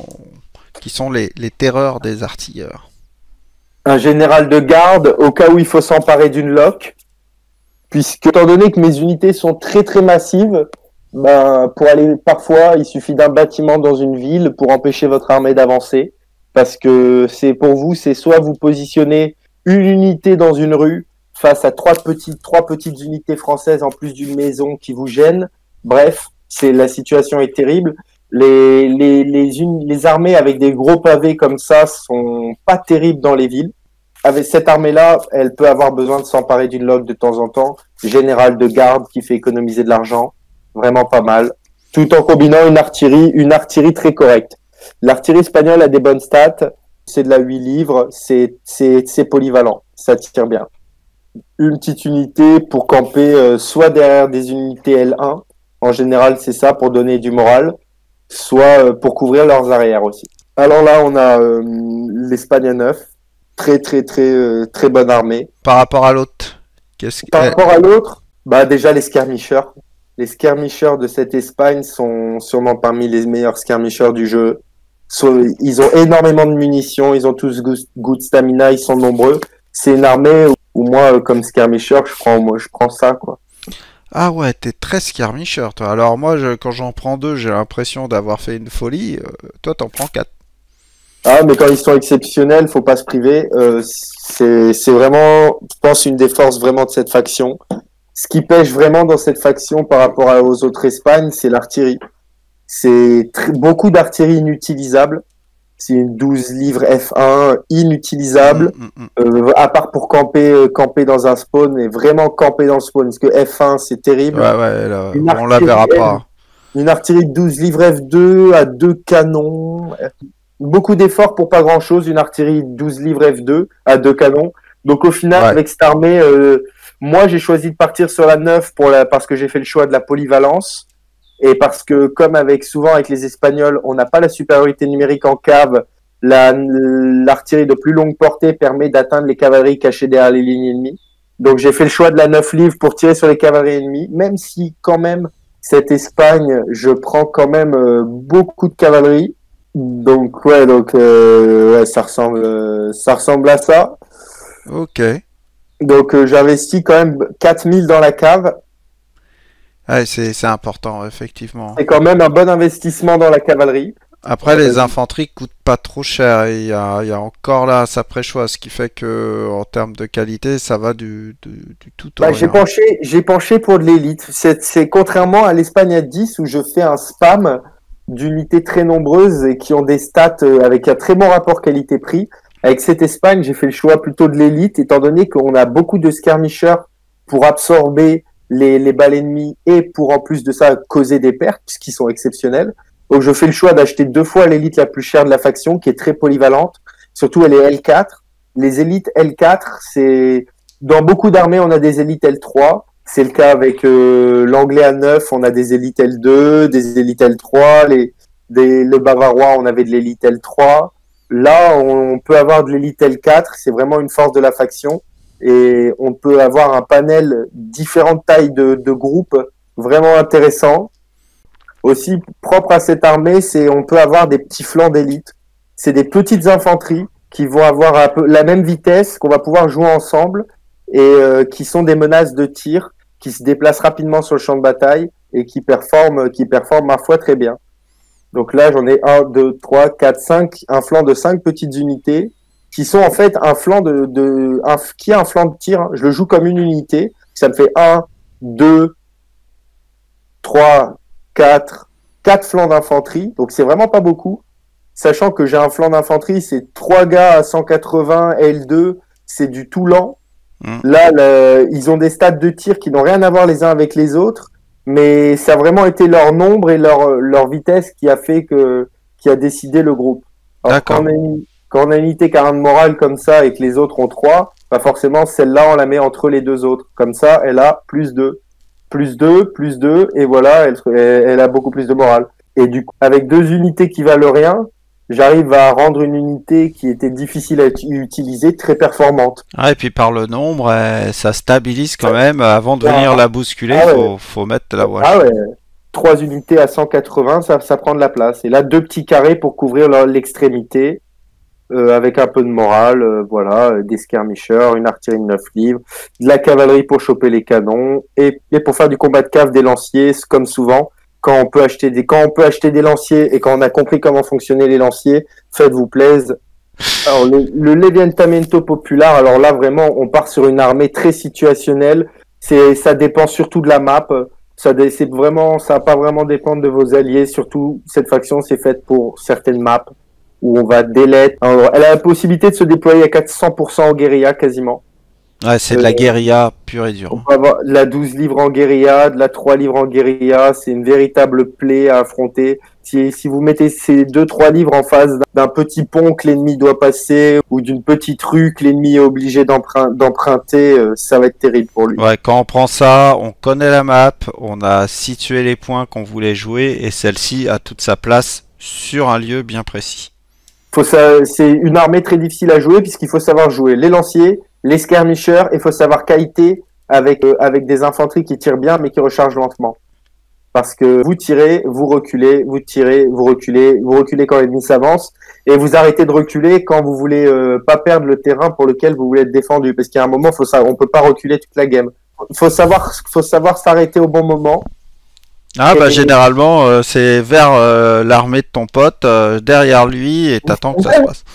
A: qui sont les, les terreurs des artilleurs.
B: Un général de garde au cas où il faut s'emparer d'une loque, puisque étant donné que mes unités sont très très massives, ben, pour aller parfois il suffit d'un bâtiment dans une ville pour empêcher votre armée d'avancer, parce que c'est pour vous, c'est soit vous positionnez une unité dans une rue face à trois petites, trois petites unités françaises en plus d'une maison qui vous gêne. Bref, c'est, la situation est terrible. Les, les, les, une, les armées avec des gros pavés comme ça sont pas terribles dans les villes. Avec cette armée-là, elle peut avoir besoin de s'emparer d'une loque de temps en temps. Général de garde qui fait économiser de l'argent. Vraiment pas mal. Tout en combinant une artillerie, une artillerie très correcte. L'artillerie espagnole a des bonnes stats. C'est de la huit livres. C'est, c'est, c'est polyvalent. Ça tire bien. Une petite unité pour camper euh, soit derrière des unités L un, en général c'est ça pour donner du moral, soit euh, pour couvrir leurs arrières aussi. Alors là on a euh, l'Espagne à neuf, très très très euh, très bonne armée.
A: Par rapport à l'autre, qu'est-ce que...
B: Par rapport à l'autre, bah déjà les skirmishers. Les skirmishers de cette Espagne sont sûrement parmi les meilleurs skirmishers du jeu. Ils ont énormément de munitions, ils ont tous goût de stamina, ils sont nombreux. C'est une armée où Ou moi, comme skirmisher, je prends, moi, je prends ça, quoi.
A: Ah ouais, t'es très skirmisher, toi. Alors moi, je, quand j'en prends deux, j'ai l'impression d'avoir fait une folie. Euh, toi, t'en prends quatre.
B: Ah, mais quand ils sont exceptionnels, faut pas se priver. Euh, c'est, c'est vraiment, je pense, une des forces vraiment de cette faction. Ce qui pêche vraiment dans cette faction par rapport à, aux autres Espagnes, c'est l'artillerie. C'est beaucoup d'artillerie inutilisable. C'est une douze livres F un inutilisable,
A: mm, mm, mm.
B: Euh, à part pour camper, euh, camper dans un spawn, et vraiment camper dans le spawn, parce que F un, c'est terrible.
A: Ouais, ouais, là,
B: Une
A: on la verra
B: artillerie,
A: pas.
B: Une artillerie de douze livres F deux à deux canons. Beaucoup d'efforts pour pas grand chose. Une artillerie de douze livres F deux à deux canons. Donc au final,
A: Ouais.
B: avec cette armée, euh, moi j'ai choisi de partir sur la neuf pour la, parce que j'ai fait le choix de la polyvalence. Et parce que, comme avec souvent avec les Espagnols, on n'a pas la supériorité numérique en cave, la, l'artillerie de plus longue portée permet d'atteindre les cavaleries cachées derrière les lignes ennemies. Donc j'ai fait le choix de la neuf livres pour tirer sur les cavaleries ennemies, même si quand même, cette Espagne, je prends quand même euh, beaucoup de cavalerie. Donc ouais, donc euh, ouais, ça ressemble, euh, ça ressemble à ça.
A: Ok.
B: Donc euh, j'investis quand même quatre mille dans la cave.
A: Ouais, c'est c'est important, effectivement.
B: C'est quand même un bon investissement dans la cavalerie.
A: Après, les
B: Euh,
A: infanteries coûtent pas trop cher. Et il y a, il y a encore là ça préchoix, ce qui fait que en termes de qualité, ça va du, du, du tout au
B: Bah, j'ai
A: rien.
B: penché, j'ai penché pour de l'élite. C'est, c'est contrairement à l'Espagne à dix où je fais un spam d'unités très nombreuses et qui ont des stats euh, avec un très bon rapport qualité-prix. Avec cette Espagne, j'ai fait le choix plutôt de l'élite, étant donné qu'on a beaucoup de skirmishers pour absorber les, les balles ennemies et pour en plus de ça causer des pertes, qui sont exceptionnelles. Donc je fais le choix d'acheter deux fois l'élite la plus chère de la faction, qui est très polyvalente. Surtout, elle est L quatre. Les élites L quatre, c'est dans beaucoup d'armées, on a des élites L trois. C'est le cas avec euh, l'anglais à neuf, on a des élites L deux, des élites L trois. Les, des, le bavarois, on avait de l'élite L trois. Là, on peut avoir de l'élite L quatre. C'est vraiment une force de la faction. Et on peut avoir un panel différentes tailles de, de groupes vraiment intéressant. Aussi, propre à cette armée, c'est on peut avoir des petits flancs d'élite. C'est des petites infanteries qui vont avoir un peu la même vitesse, qu'on va pouvoir jouer ensemble et euh, qui sont des menaces de tir, qui se déplacent rapidement sur le champ de bataille et qui performent, qui performent ma foi très bien. Donc là, j'en ai un, deux, trois, quatre, cinq, un flanc de cinq petites unités qui sont en fait un flanc de, de un, qui est un flanc de tir. Hein. Je le joue comme une unité. Ça me fait un, deux, trois, quatre, quatre flancs d'infanterie. Donc c'est vraiment pas beaucoup. Sachant que j'ai un flanc d'infanterie, c'est trois gars à cent quatre-vingts L deux, c'est du tout lent.
A: Mm.
B: Là, le, ils ont des stats de tir qui n'ont rien à voir les uns avec les autres, mais ça a vraiment été leur nombre et leur, leur vitesse qui a fait que, qui a décidé le groupe. Alors, quand on, a une, quand on a une unité qui a un de morale comme ça et que les autres ont trois, bah forcément, celle-là, on la met entre les deux autres. Comme ça, elle a plus deux. Plus deux, plus deux, et voilà, elle, elle a beaucoup plus de morale. Et du coup, avec deux unités qui valent rien, j'arrive à rendre une unité qui était difficile à utiliser très performante.
A: Ah, et puis par le nombre, euh, ça stabilise quand même. Avant de venir ah, la bousculer, il ah, faut, ouais. faut mettre de la wash.
B: Ah ouais, trois unités à cent quatre-vingts, ça, ça prend de la place. Et là, deux petits carrés pour couvrir l'extrémité, euh, avec un peu de morale, euh, voilà, euh, des skirmishers, une artillerie de neuf livres, de la cavalerie pour choper les canons, et, et pour faire du combat de cave des lanciers, comme souvent. Quand on peut acheter des, quand on peut acheter des lanciers et quand on a compris comment fonctionnaient les lanciers, faites-vous plaisir. Alors, le, le Leviantamento Popular, alors là, vraiment, on part sur une armée très situationnelle. C'est, ça dépend surtout de la map. Ça, c'est vraiment, ça va pas vraiment dépendre de vos alliés. Surtout, cette faction, c'est faite pour certaines maps où on va délai. Alors, elle a la possibilité de se déployer à quatre cents pour cent en guérilla, quasiment.
A: Ouais, c'est de la guérilla pure et dure.
B: On peut avoir de la douze livres en guérilla, de la trois livres en guérilla, c'est une véritable plaie à affronter. Si, si vous mettez ces deux trois livres en face d'un petit pont que l'ennemi doit passer ou d'une petite rue que l'ennemi est obligé d'emprunt, d'emprunter, euh, ça va être terrible pour lui.
A: Ouais, quand on prend ça, on connaît la map, on a situé les points qu'on voulait jouer et celle-ci a toute sa place sur un lieu bien précis.
B: Faut ça, c'est une armée très difficile à jouer puisqu'il faut savoir jouer les lanciers, les skirmishers, il faut savoir kiter avec, euh, avec des infanteries qui tirent bien mais qui rechargent lentement. Parce que vous tirez, vous reculez, vous tirez, vous reculez, vous reculez quand l'ennemi s'avance et vous arrêtez de reculer quand vous voulez euh, pas perdre le terrain pour lequel vous voulez être défendu. Parce qu'il y a un moment, faut ça, on peut pas reculer toute la game. Faut savoir, faut savoir s'arrêter au bon moment.
A: Ah bah et... généralement euh, c'est vers euh, l'armée de ton pote, euh, derrière lui et t'attends que ça se passe.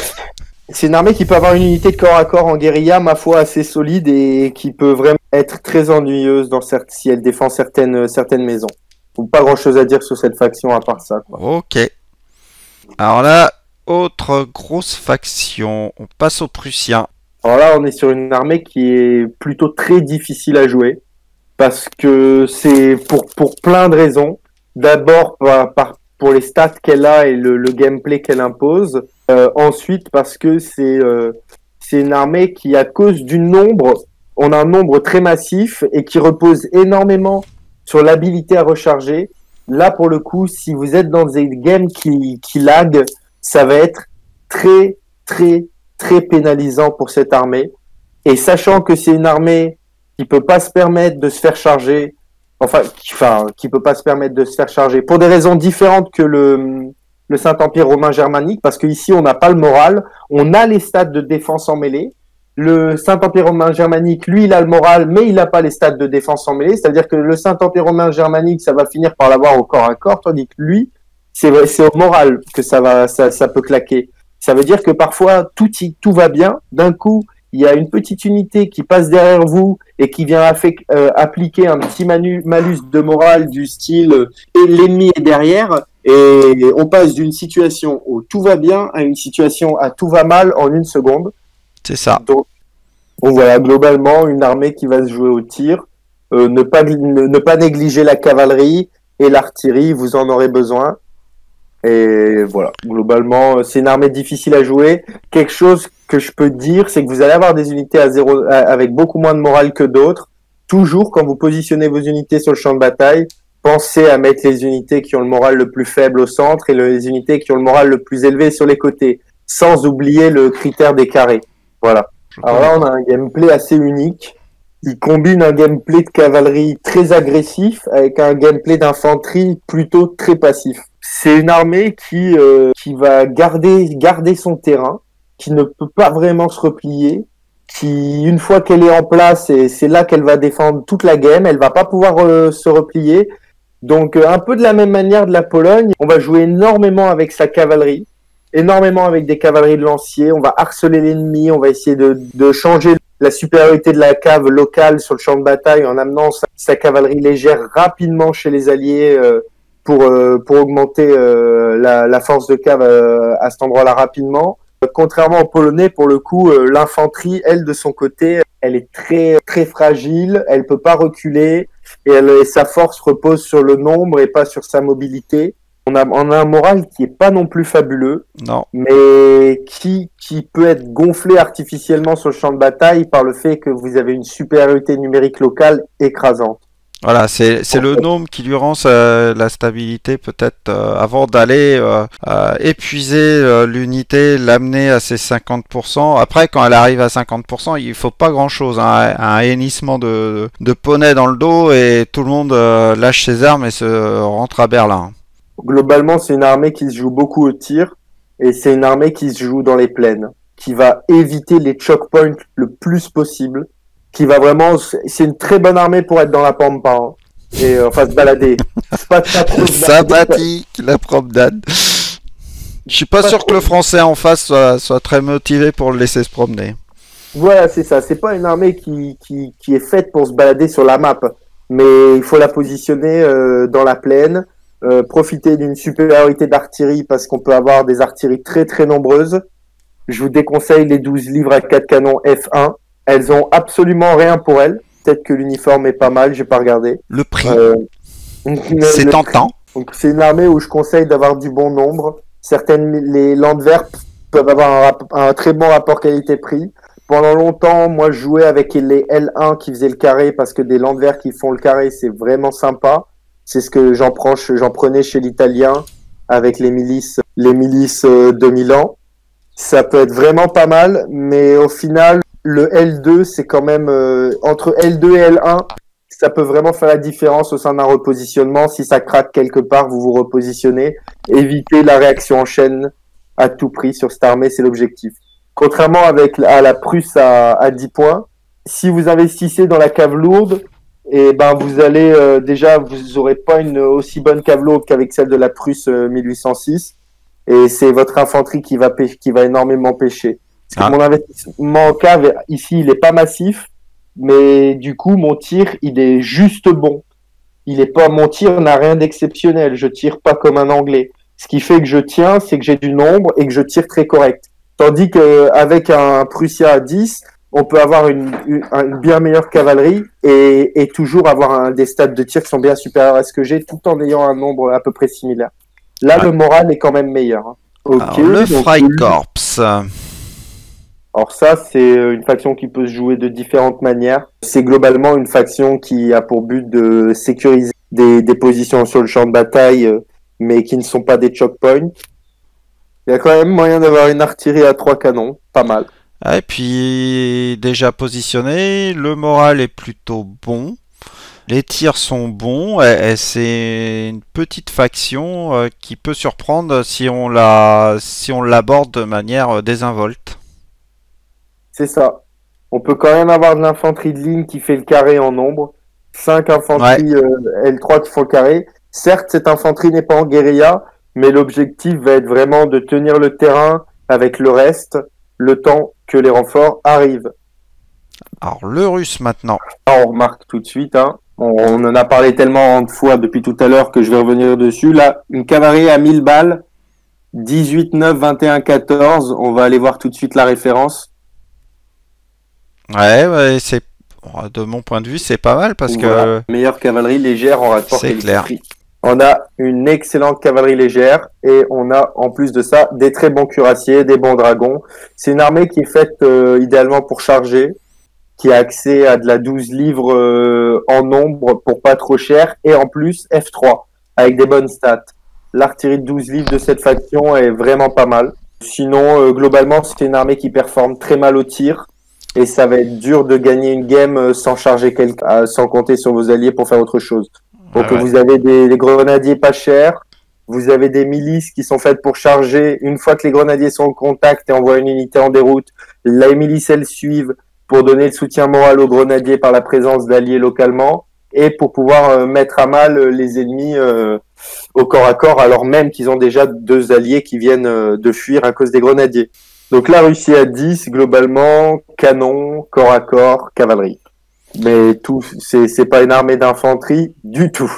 B: C'est une armée qui peut avoir une unité de corps à corps en guérilla, ma foi, assez solide et qui peut vraiment être très ennuyeuse dans certes, si elle défend certaines, certaines maisons. Donc pas grand chose à dire sur cette faction à part ça, quoi.
A: Ok. Alors là, Autre grosse faction, on passe aux Prussiens.
B: Alors là, on est sur une armée qui est plutôt très difficile à jouer parce que c'est pour pour plein de raisons. D'abord par, par pour les stats qu'elle a et le, le gameplay qu'elle impose. Euh, ensuite parce que c'est euh, c'est une armée qui, à cause du nombre, on a un nombre très massif et qui repose énormément sur l'habilité à recharger. Là, pour le coup, si vous êtes dans des games qui qui lag, ça va être très très très pénalisant pour cette armée. Et sachant que c'est une armée qui peut pas se permettre de se faire charger, enfin, qui, enfin, qui peut pas se permettre de se faire charger pour des raisons différentes que le, le Saint-Empire romain germanique, parce qu'ici, on n'a pas le moral, on a les stats de défense en mêlée. Le Saint-Empire romain germanique, lui, il a le moral, mais il n'a pas les stats de défense en mêlée. C'est-à-dire que le Saint-Empire romain germanique, ça va finir par l'avoir au corps à corps, tandis que lui, c'est, c'est au moral que ça va, ça, ça peut claquer. Ça veut dire que parfois, tout, y, tout va bien. D'un coup, il y a une petite unité qui passe derrière vous et qui vient affec- euh, appliquer un petit manu- malus de morale du style euh, « et l'ennemi est derrière ». Et on passe d'une situation où tout va bien à une situation à tout va mal en une seconde.
A: C'est ça.
B: Donc, donc voilà, globalement, une armée qui va se jouer au tir. Euh, ne, pas, ne, ne pas négliger la cavalerie et l'artillerie, vous en aurez besoin. Et voilà, globalement, c'est une armée difficile à jouer. Quelque chose que je peux dire, c'est que vous allez avoir des unités à zéro, avec beaucoup moins de morale que d'autres. Toujours, quand vous positionnez vos unités sur le champ de bataille, pensez à mettre les unités qui ont le moral le plus faible au centre et les unités qui ont le moral le plus élevé sur les côtés, sans oublier le critère des carrés. Voilà. Alors là, on a un gameplay assez unique. Il combine un gameplay de cavalerie très agressif avec un gameplay d'infanterie plutôt très passif. C'est une armée qui euh, qui va garder garder son terrain, qui ne peut pas vraiment se replier, qui une fois qu'elle est en place, et c'est là qu'elle va défendre toute la game, elle va pas pouvoir euh, se replier. Donc euh, un peu de la même manière de la Pologne, on va jouer énormément avec sa cavalerie, énormément avec des cavaleries de lanciers, on va harceler l'ennemi, on va essayer de de changer la supériorité de la cave locale sur le champ de bataille en amenant sa, sa cavalerie légère rapidement chez les alliés euh, pour euh, pour augmenter euh, la, la force de cave euh, à cet endroit-là rapidement. Contrairement aux Polonais, pour le coup, euh, l'infanterie, elle, de son côté, elle est très très fragile, elle peut pas reculer et, elle, et sa force repose sur le nombre et pas sur sa mobilité. On a, on a un moral qui est pas non plus fabuleux,
A: non,
B: mais qui qui peut être gonflé artificiellement sur le champ de bataille par le fait que vous avez une supériorité numérique locale écrasante.
A: voilà, c'est c'est le nombre qui lui rend sa, la stabilité peut-être euh, avant d'aller euh, euh, épuiser euh, l'unité, l'amener à ses cinquante pour cent. Après, quand elle arrive à cinquante pour cent, il faut pas grand-chose, hein, un hennissement de, de poney dans le dos et tout le monde euh, lâche ses armes et se rentre à Berlin.
B: Globalement, c'est une armée qui se joue beaucoup au tir et c'est une armée qui se joue dans les plaines, qui va éviter les choke points le plus possible, qui va vraiment, c'est une très bonne armée pour être dans la pampa, hein, et euh, enfin se balader. C'est pas, pas trop
A: sympathique, la promenade. Je suis pas, pas sûr trop... que le français en face soit, soit très motivé pour le laisser se promener.
B: Voilà, c'est ça. C'est pas une armée qui, qui, qui est faite pour se balader sur la map, mais il faut la positionner euh, dans la plaine. Euh, profiter d'une supériorité d'artillerie parce qu'on peut avoir des artilleries très très nombreuses. Je vous déconseille les douze livres à quatre canons F un. Elles ont absolument rien pour elles. Peut-être que l'uniforme est pas mal, j'ai pas regardé.
A: Le prix, euh, c'est tentant.
B: Donc c'est une armée où je conseille d'avoir du bon nombre. Certaines, les Landwehr peuvent avoir un, un très bon rapport qualité-prix. Pendant longtemps, moi je jouais avec les L un qui faisaient le carré parce que des Landwehr qui font le carré, c'est vraiment sympa. C'est ce que j'en prends, j'en prenais chez l'Italien avec les milices, les milices de Milan. Ça peut être vraiment pas mal, mais au final, le L deux, c'est quand même euh, entre L deux et L un, ça peut vraiment faire la différence au sein d'un repositionnement. Si ça craque quelque part, vous vous repositionnez. Évitez la réaction en chaîne à tout prix sur cette armée, c'est l'objectif. Contrairement avec à la Prusse à, à dix points, si vous investissez dans la cave lourde, et ben vous allez euh, déjà vous aurez pas une aussi bonne cave lourde qu'avec celle de la Prusse euh, mille huit cent six, et c'est votre infanterie qui va pêcher, qui va énormément pêcher. Parce que ah. Mon investissement en cave ici il est pas massif, mais du coup mon tir il est juste bon. Il est pas mon tir n'a rien d'exceptionnel. Je tire pas comme un Anglais. Ce qui fait que je tiens, c'est que j'ai du nombre et que je tire très correct. Tandis qu'avec un Prussia à dix, on peut avoir une, une, une bien meilleure cavalerie et, et toujours avoir un, des stats de tir qui sont bien supérieurs à ce que j'ai, tout en ayant un nombre à peu près similaire. Là, ouais. Le moral est quand même meilleur. Hein.
A: Okay, alors, le Freikorps.
B: Alors ça, c'est une faction qui peut se jouer de différentes manières. C'est globalement une faction qui a pour but de sécuriser des, des positions sur le champ de bataille, mais qui ne sont pas des choke points. Il y a quand même moyen d'avoir une artillerie à trois canons, pas mal.
A: Et puis, déjà positionné, le moral est plutôt bon. Les tirs sont bons, et, et c'est une petite faction euh, qui peut surprendre si on la, si on l'aborde de manière euh, désinvolte.
B: C'est ça. On peut quand même avoir de l'infanterie de ligne qui fait le carré en nombre. cinq infanteries ouais. euh, L trois qui font le carré. Certes, cette infanterie n'est pas en guérilla, mais l'objectif va être vraiment de tenir le terrain avec le reste, le temps que les renforts arrivent.
A: Alors, le russe maintenant.
B: On remarque tout de suite, hein. On, on en a parlé tellement de fois depuis tout à l'heure que je vais revenir dessus. Là, une cavalerie à mille balles, dix-huit, neuf, vingt et un, quatorze. On va aller voir tout de suite la référence.
A: Ouais, ouais, c'est de mon point de vue, c'est pas mal parce voilà.
B: que meilleure cavalerie légère en rapport
A: c'est clair.
B: On a une excellente cavalerie légère et on a en plus de ça des très bons cuirassiers, des bons dragons. C'est une armée qui est faite euh, idéalement pour charger, qui a accès à de la douze livres euh, en nombre pour pas trop cher et en plus F trois avec des bonnes stats. L'artillerie de douze livres de cette faction est vraiment pas mal. Sinon, euh, globalement, c'est une armée qui performe très mal au tir. Et ça va être dur de gagner une game sans charger quelqu'un, sans compter sur vos alliés pour faire autre chose. Donc ah ouais. Vous avez des, des grenadiers pas chers, vous avez des milices qui sont faites pour charger. Une fois que les grenadiers sont au contact et envoient une unité en déroute, les milices elles suivent pour donner le soutien moral aux grenadiers par la présence d'alliés localement et pour pouvoir euh, mettre à mal les ennemis euh, au corps à corps alors même qu'ils ont déjà deux alliés qui viennent euh, de fuir à cause des grenadiers. Donc la Russie à dix, globalement, canon, corps à corps, cavalerie. Mais tout, c'est, c'est pas une armée d'infanterie du tout.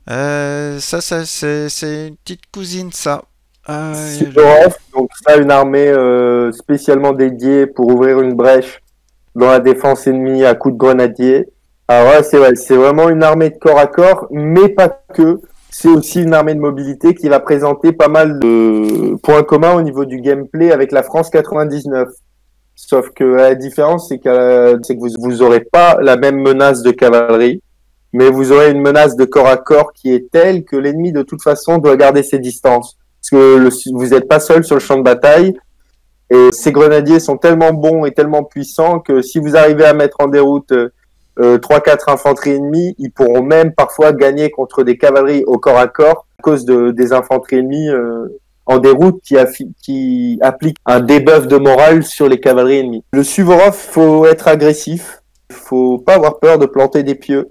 A: Euh, ça, ça c'est, c'est une petite cousine, ça.
B: Euh, Suvorov, je... donc ça, une armée euh, spécialement dédiée pour ouvrir une brèche dans la défense ennemie à coups de grenadier. Alors ouais, c'est, ouais, c'est vraiment une armée de corps à corps, mais pas que. C'est aussi une armée de mobilité qui va présenter pas mal de points communs au niveau du gameplay avec la France quatre-vingt-dix-neuf. Sauf que la différence, c'est que, c'est que vous, vous aurez pas la même menace de cavalerie, mais vous aurez une menace de corps à corps qui est telle que l'ennemi, de toute façon, doit garder ses distances. Parce que le, vous n'êtes pas seul sur le champ de bataille, et ces grenadiers sont tellement bons et tellement puissants que si vous arrivez à mettre en déroute Euh, trois quatre infanteries ennemies, ils pourront même parfois gagner contre des cavaleries au corps à corps à cause de, des infanteries ennemies euh, en déroute qui, affi- qui appliquent un debuff de morale sur les cavaleries ennemies. Le Suvorov, faut être agressif, faut pas avoir peur de planter des pieux.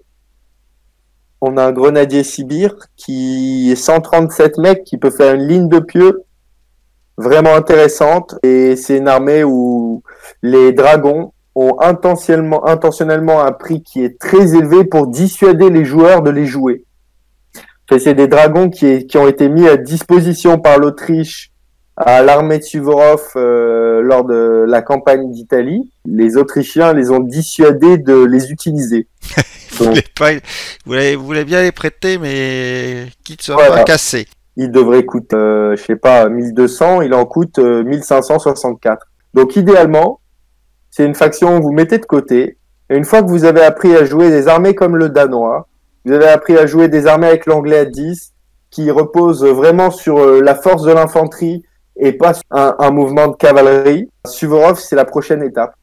B: On a un grenadier sibire qui est cent trente-sept mecs qui peut faire une ligne de pieux vraiment intéressante et c'est une armée où les dragons ont intentionnellement, intentionnellement un prix qui est très élevé pour dissuader les joueurs de les jouer. C'est des dragons qui, est, qui ont été mis à disposition par l'Autriche à l'armée de Suvorov euh, lors de la campagne d'Italie. Les Autrichiens les ont dissuadés de les utiliser.
A: vous, voulez pas, vous, voulez, vous voulez bien les prêter, mais qu'ils ne soient voilà. pas cassés.
B: Il devrait coûter, euh, je sais pas, mille deux cents, il en coûte euh, mille cinq cent soixante-quatre. Donc idéalement, c'est une faction que vous mettez de côté. Et une fois que vous avez appris à jouer des armées comme le danois, vous avez appris à jouer des armées avec l'anglais à dix, qui reposent vraiment sur la force de l'infanterie et pas sur un, un mouvement de cavalerie. Suvorov, c'est la prochaine étape.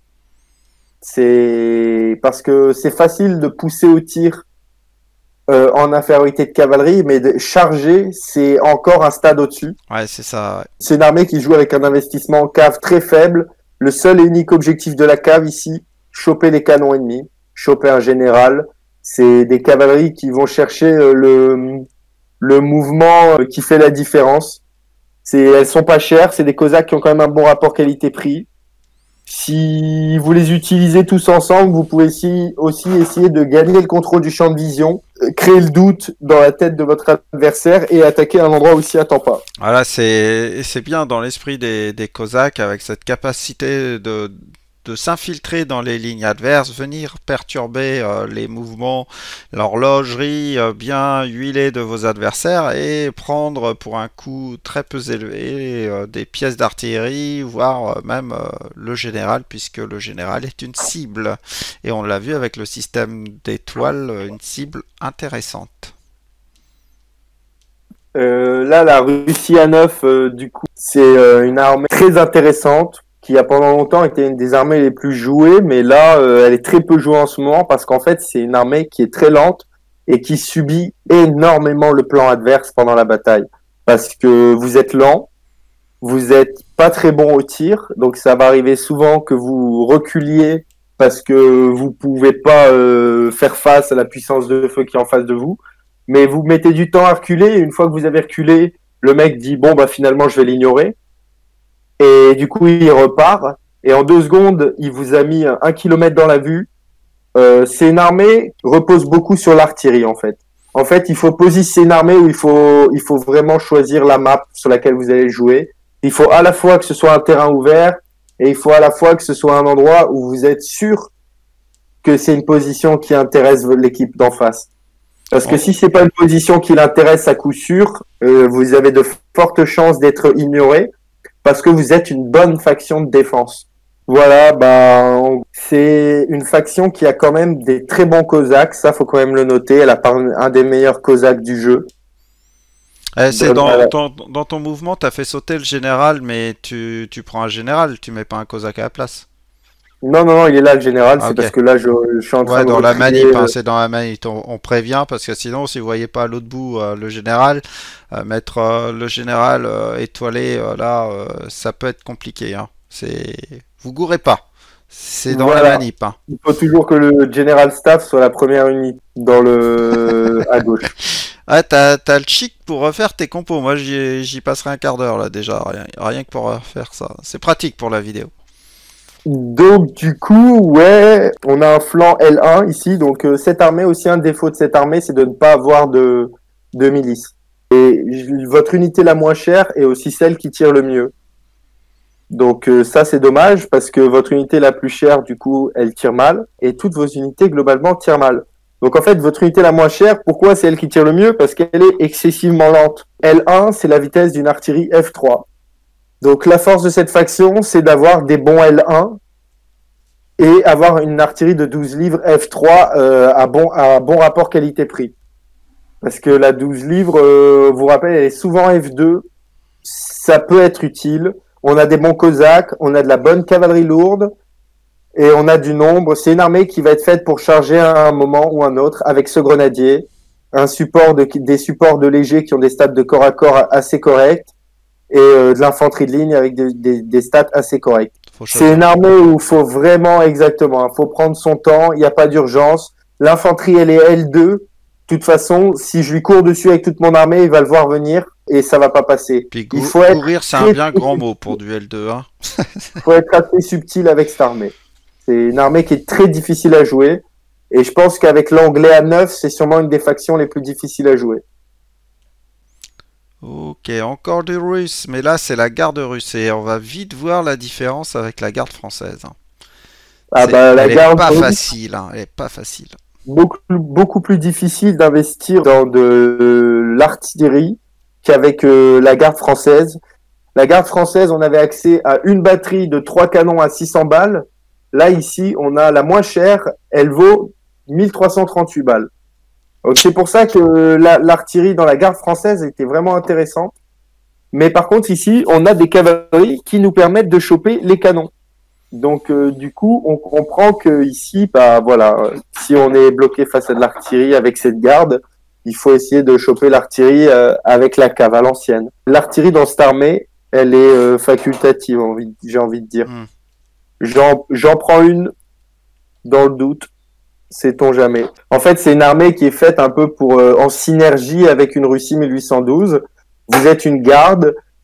B: C'est parce que c'est facile de pousser au tir euh, en infériorité de cavalerie, mais de charger, c'est encore un stade au-dessus.
A: Ouais, c'est ça. Ouais.
B: C'est une armée qui joue avec un investissement en cave très faible. Le seul et unique objectif de la cave ici, choper les canons ennemis, choper un général. C'est des cavaleries qui vont chercher le, le mouvement qui fait la différence. C'est, elles sont pas chères, c'est des Cosaques qui ont quand même un bon rapport qualité-prix. Si vous les utilisez tous ensemble, vous pouvez aussi, aussi essayer de gagner le contrôle du champ de vision, créer le doute dans la tête de votre adversaire et attaquer un endroit aussi à temps pas.
A: Voilà, c'est c'est bien dans l'esprit des, des Cosaques, avec cette capacité de, de s'infiltrer dans les lignes adverses, venir perturber euh, les mouvements, l'horlogerie euh, bien huilée de vos adversaires et prendre pour un coût très peu élevé euh, des pièces d'artillerie, voire euh, même euh, le général, puisque le général est une cible. Et on l'a vu avec le système d'étoiles, une cible intéressante.
B: Euh, là, la Russie A neuf, euh, du coup, c'est euh, une armée très intéressante qui a pendant longtemps été une des armées les plus jouées, mais là, euh, elle est très peu jouée en ce moment parce qu'en fait, c'est une armée qui est très lente et qui subit énormément le plan adverse pendant la bataille. Parce que vous êtes lent, vous êtes pas très bon au tir, donc ça va arriver souvent que vous reculiez parce que vous pouvez pas euh, faire face à la puissance de feu qui est en face de vous. Mais vous mettez du temps à reculer, et une fois que vous avez reculé, le mec dit bon bah finalement je vais l'ignorer. Et du coup, il repart. Et en deux secondes, il vous a mis un kilomètre dans la vue. Euh, c'est une armée qui repose beaucoup sur l'artillerie, en fait. En fait, il faut positionner une armée où il faut, il faut vraiment choisir la map sur laquelle vous allez jouer. Il faut à la fois que ce soit un terrain ouvert et il faut à la fois que ce soit un endroit où vous êtes sûr que c'est une position qui intéresse l'équipe d'en face. Parce que si c'est pas une position qui l'intéresse à coup sûr, euh, vous avez de fortes chances d'être ignoré. Parce que vous êtes une bonne faction de défense. Voilà, bah, c'est une faction qui a quand même des très bons Cosaques, ça faut quand même le noter, elle a un des meilleurs Cosaques du jeu.
A: Eh, c'est dans, dans, dans ton mouvement, tu as fait sauter le général, mais tu, tu prends un général, tu mets pas un Cosaque à la place.
B: Non, non, non, il est là le général, ah, c'est okay. Parce que là je, je suis en train
A: ouais,
B: de...
A: dans la manip, hein, c'est dans la manip, on, on prévient, parce que sinon, si vous voyez pas à l'autre bout euh, le général, euh, mettre euh, le général euh, étoilé, euh, là, euh, ça peut être compliqué. Hein. C'est... Vous gourrez pas, c'est dans voilà. la manip. Hein.
B: Il faut toujours que le général staff soit la première unité dans le... à gauche.
A: Ah, t'as, t'as le chic pour refaire tes compos, moi j'y, j'y passerai un quart d'heure là déjà, rien, rien que pour refaire ça. C'est pratique pour la vidéo.
B: Donc du coup, ouais, on a un flanc L un ici. Donc euh, cette armée, aussi un défaut de cette armée, c'est de ne pas avoir de, de milice. Et votre unité la moins chère est aussi celle qui tire le mieux. Donc euh, ça c'est dommage parce que votre unité la plus chère, du coup, elle tire mal. Et toutes vos unités globalement tirent mal. Donc en fait, votre unité la moins chère, pourquoi c'est elle qui tire le mieux? Parce qu'elle est excessivement lente. L un, c'est la vitesse d'une artillerie F trois. Donc la force de cette faction, c'est d'avoir des bons L un et avoir une artillerie de douze livres F trois euh, à, bon, à bon rapport qualité-prix. Parce que la douze livres, euh, vous rappelez, elle est souvent F deux, ça peut être utile. On a des bons Cosaques, on a de la bonne cavalerie lourde et on a du nombre. C'est une armée qui va être faite pour charger à un moment ou un autre avec ce grenadier, un support de, des supports de légers qui ont des stats de corps à corps assez corrects et euh, de l'infanterie de ligne avec des, des, des stats assez corrects. C'est une armée où il faut vraiment, exactement, il faut prendre son temps, il n'y a pas d'urgence. L'infanterie, elle est L deux. De toute façon, si je lui cours dessus avec toute mon armée, il va le voir venir et ça va pas passer.
A: Puis il faut courir, c'est un bien grand mot pour du L deux. Hein.
B: Il faut être assez subtil avec cette armée. C'est une armée qui est très difficile à jouer. Et je pense qu'avec l'anglais à neuf, c'est sûrement une des factions les plus difficiles à jouer.
A: Ok, encore des Russes, mais là c'est la garde russe et on va vite voir la différence avec la garde française.
B: Ah bah, la
A: elle
B: garde
A: est pas facile, hein, elle est pas facile.
B: Beaucoup, beaucoup plus difficile d'investir dans de l'artillerie qu'avec euh, la garde française. La garde française, on avait accès à une batterie de trois canons à six cents balles. Là, ici, on a la moins chère, elle vaut mille trois cent trente-huit balles. Donc, c'est pour ça que la, l'artillerie dans la garde française était vraiment intéressante. Mais par contre, ici, on a des cavaleries qui nous permettent de choper les canons. Donc, euh, du coup, on comprend que ici, bah voilà, si on est bloqué face à de l'artillerie avec cette garde, il faut essayer de choper l'artillerie euh, avec la cave à l'ancienne. L'artillerie dans cette armée, elle est euh, facultative, envie, j'ai envie de dire. Mm. J'en, j'en prends une dans le doute. Sait-on jamais. En fait, c'est une armée qui est faite un peu pour euh, en synergie avec une Russie mille huit cent douze. Vous êtes une garde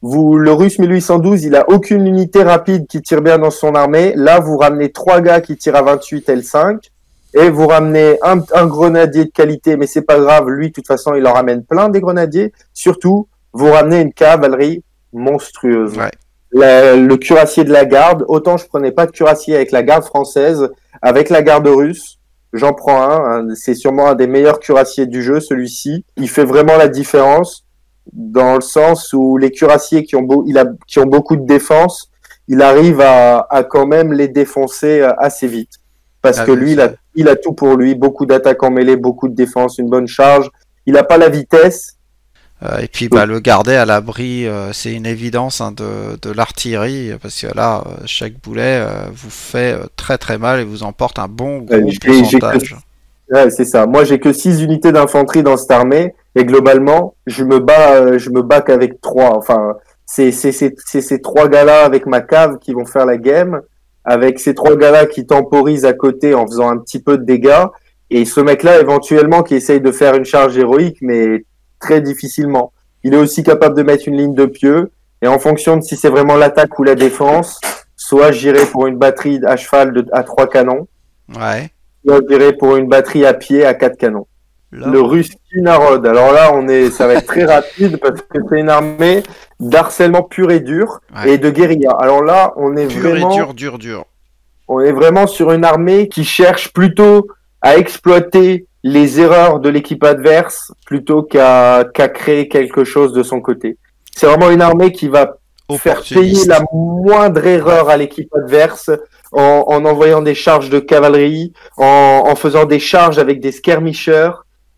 B: Vous, le russe mille huit cent douze, il a aucune unité rapide qui tire bien dans son armée. Là, vous ramenez trois gars qui tirent à vingt-huit L cinq et vous ramenez un, un grenadier de qualité, mais c'est pas grave. Lui, de toute façon, il en ramène plein des grenadiers. Surtout, vous ramenez une cavalerie monstrueuse.
A: Ouais.
B: La, le cuirassier de la garde. Autant je prenais pas de cuirassier avec la garde française, avec la garde russe. J'en prends un. C'est sûrement un des meilleurs cuirassiers du jeu, celui-ci. Il fait vraiment la différence, dans le sens où les cuirassiers qui ont, beau, il a, qui ont beaucoup de défense, il arrive à, à quand même les défoncer assez vite. Parce ah, que lui, il a, il a tout pour lui. Beaucoup d'attaques en mêlée, beaucoup de défense, une bonne charge. Il n'a pas la vitesse.
A: Euh, et puis bah, le garder à l'abri, euh, c'est une évidence hein, de, de l'artillerie, parce que là, euh, chaque boulet euh, vous fait euh, très très mal et vous emporte un bon gros ouais, pourcentage.
B: Que... Ouais, c'est ça. Moi, j'ai que six unités d'infanterie dans cette armée, et globalement, je me bats, euh, je me bats qu'avec trois. Enfin, c'est c'est c'est c'est ces trois gars-là avec ma cave qui vont faire la game, avec ces trois gars-là qui temporisent à côté en faisant un petit peu de dégâts, et ce mec-là éventuellement qui essaye de faire une charge héroïque, mais très difficilement. Il est aussi capable de mettre une ligne de pieux, et en fonction de si c'est vraiment l'attaque ou la défense, soit j'irai pour une batterie à cheval de, à trois canons,
A: ouais.
B: soit j'irai pour une batterie à pied à quatre canons. Là, le Ruski Narod. Alors là, on est, ça va être très rapide parce que c'est une armée d'harcèlement pur et dur ouais. et de guérilla. Alors là, on est
A: pur
B: vraiment
A: et dur, dur, dur.
B: On est vraiment sur une armée qui cherche plutôt à exploiter les erreurs de l'équipe adverse plutôt qu'à qu'à créer quelque chose de son côté. C'est vraiment une armée qui va faire payer la moindre erreur à l'équipe adverse en, en envoyant des charges de cavalerie, en, en faisant des charges avec des skirmishers.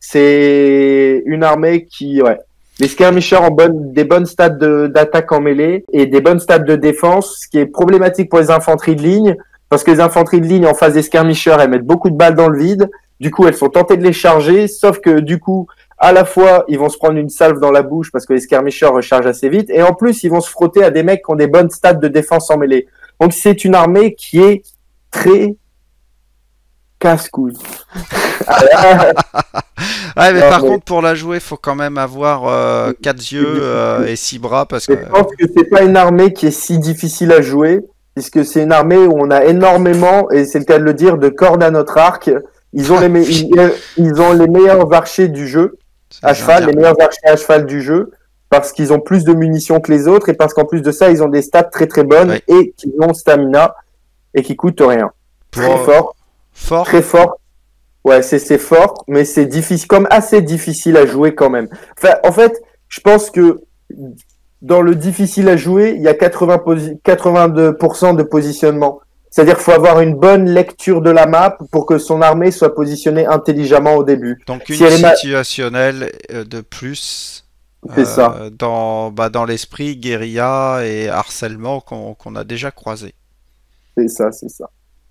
B: C'est une armée qui, ouais, les skirmishers ont bonne, des bonnes stats de, d'attaque en mêlée et des bonnes stats de défense, ce qui est problématique pour les infanteries de ligne, parce que les infanteries de ligne en face des skirmishers, elles mettent beaucoup de balles dans le vide. Du coup, elles sont tentées de les charger, sauf que du coup, à la fois, ils vont se prendre une salve dans la bouche parce que les skirmishers rechargent assez vite, et en plus, ils vont se frotter à des mecs qui ont des bonnes stats de défense en mêlée. Donc, c'est une armée qui est très casse-couille.
A: Ouais, mais non, par mais... contre, pour la jouer, il faut quand même avoir euh, quatre yeux euh, et six bras, parce que...
B: Je pense que c'est pas une armée qui est si difficile à jouer, puisque c'est une armée où on a énormément, et c'est le cas de le dire, de cordes à notre arc. Ils ont les, me... ils ont les meilleurs archers du jeu, à cheval, les meilleurs archers à cheval du jeu, parce qu'ils ont plus de munitions que les autres, et parce qu'en plus de ça, ils ont des stats très très bonnes, oui. et qu'ils ont stamina, et qui coûtent rien. Pour... Très fort.
A: Fort.
B: Très fort. Ouais, c'est, c'est fort, mais c'est difficile, comme assez difficile à jouer quand même. Enfin, en fait, je pense que dans le difficile à jouer, il y a quatre-vingts posi- quatre-vingt-deux pour cent de positionnement. C'est-à-dire qu'il faut avoir une bonne lecture de la map pour que son armée soit positionnée intelligemment au début.
A: Donc une si situationnelle ma... de plus
B: c'est euh, ça.
A: dans, bah, dans l'esprit guérilla et harcèlement qu'on, qu'on a déjà croisé.
B: C'est ça, c'est ça.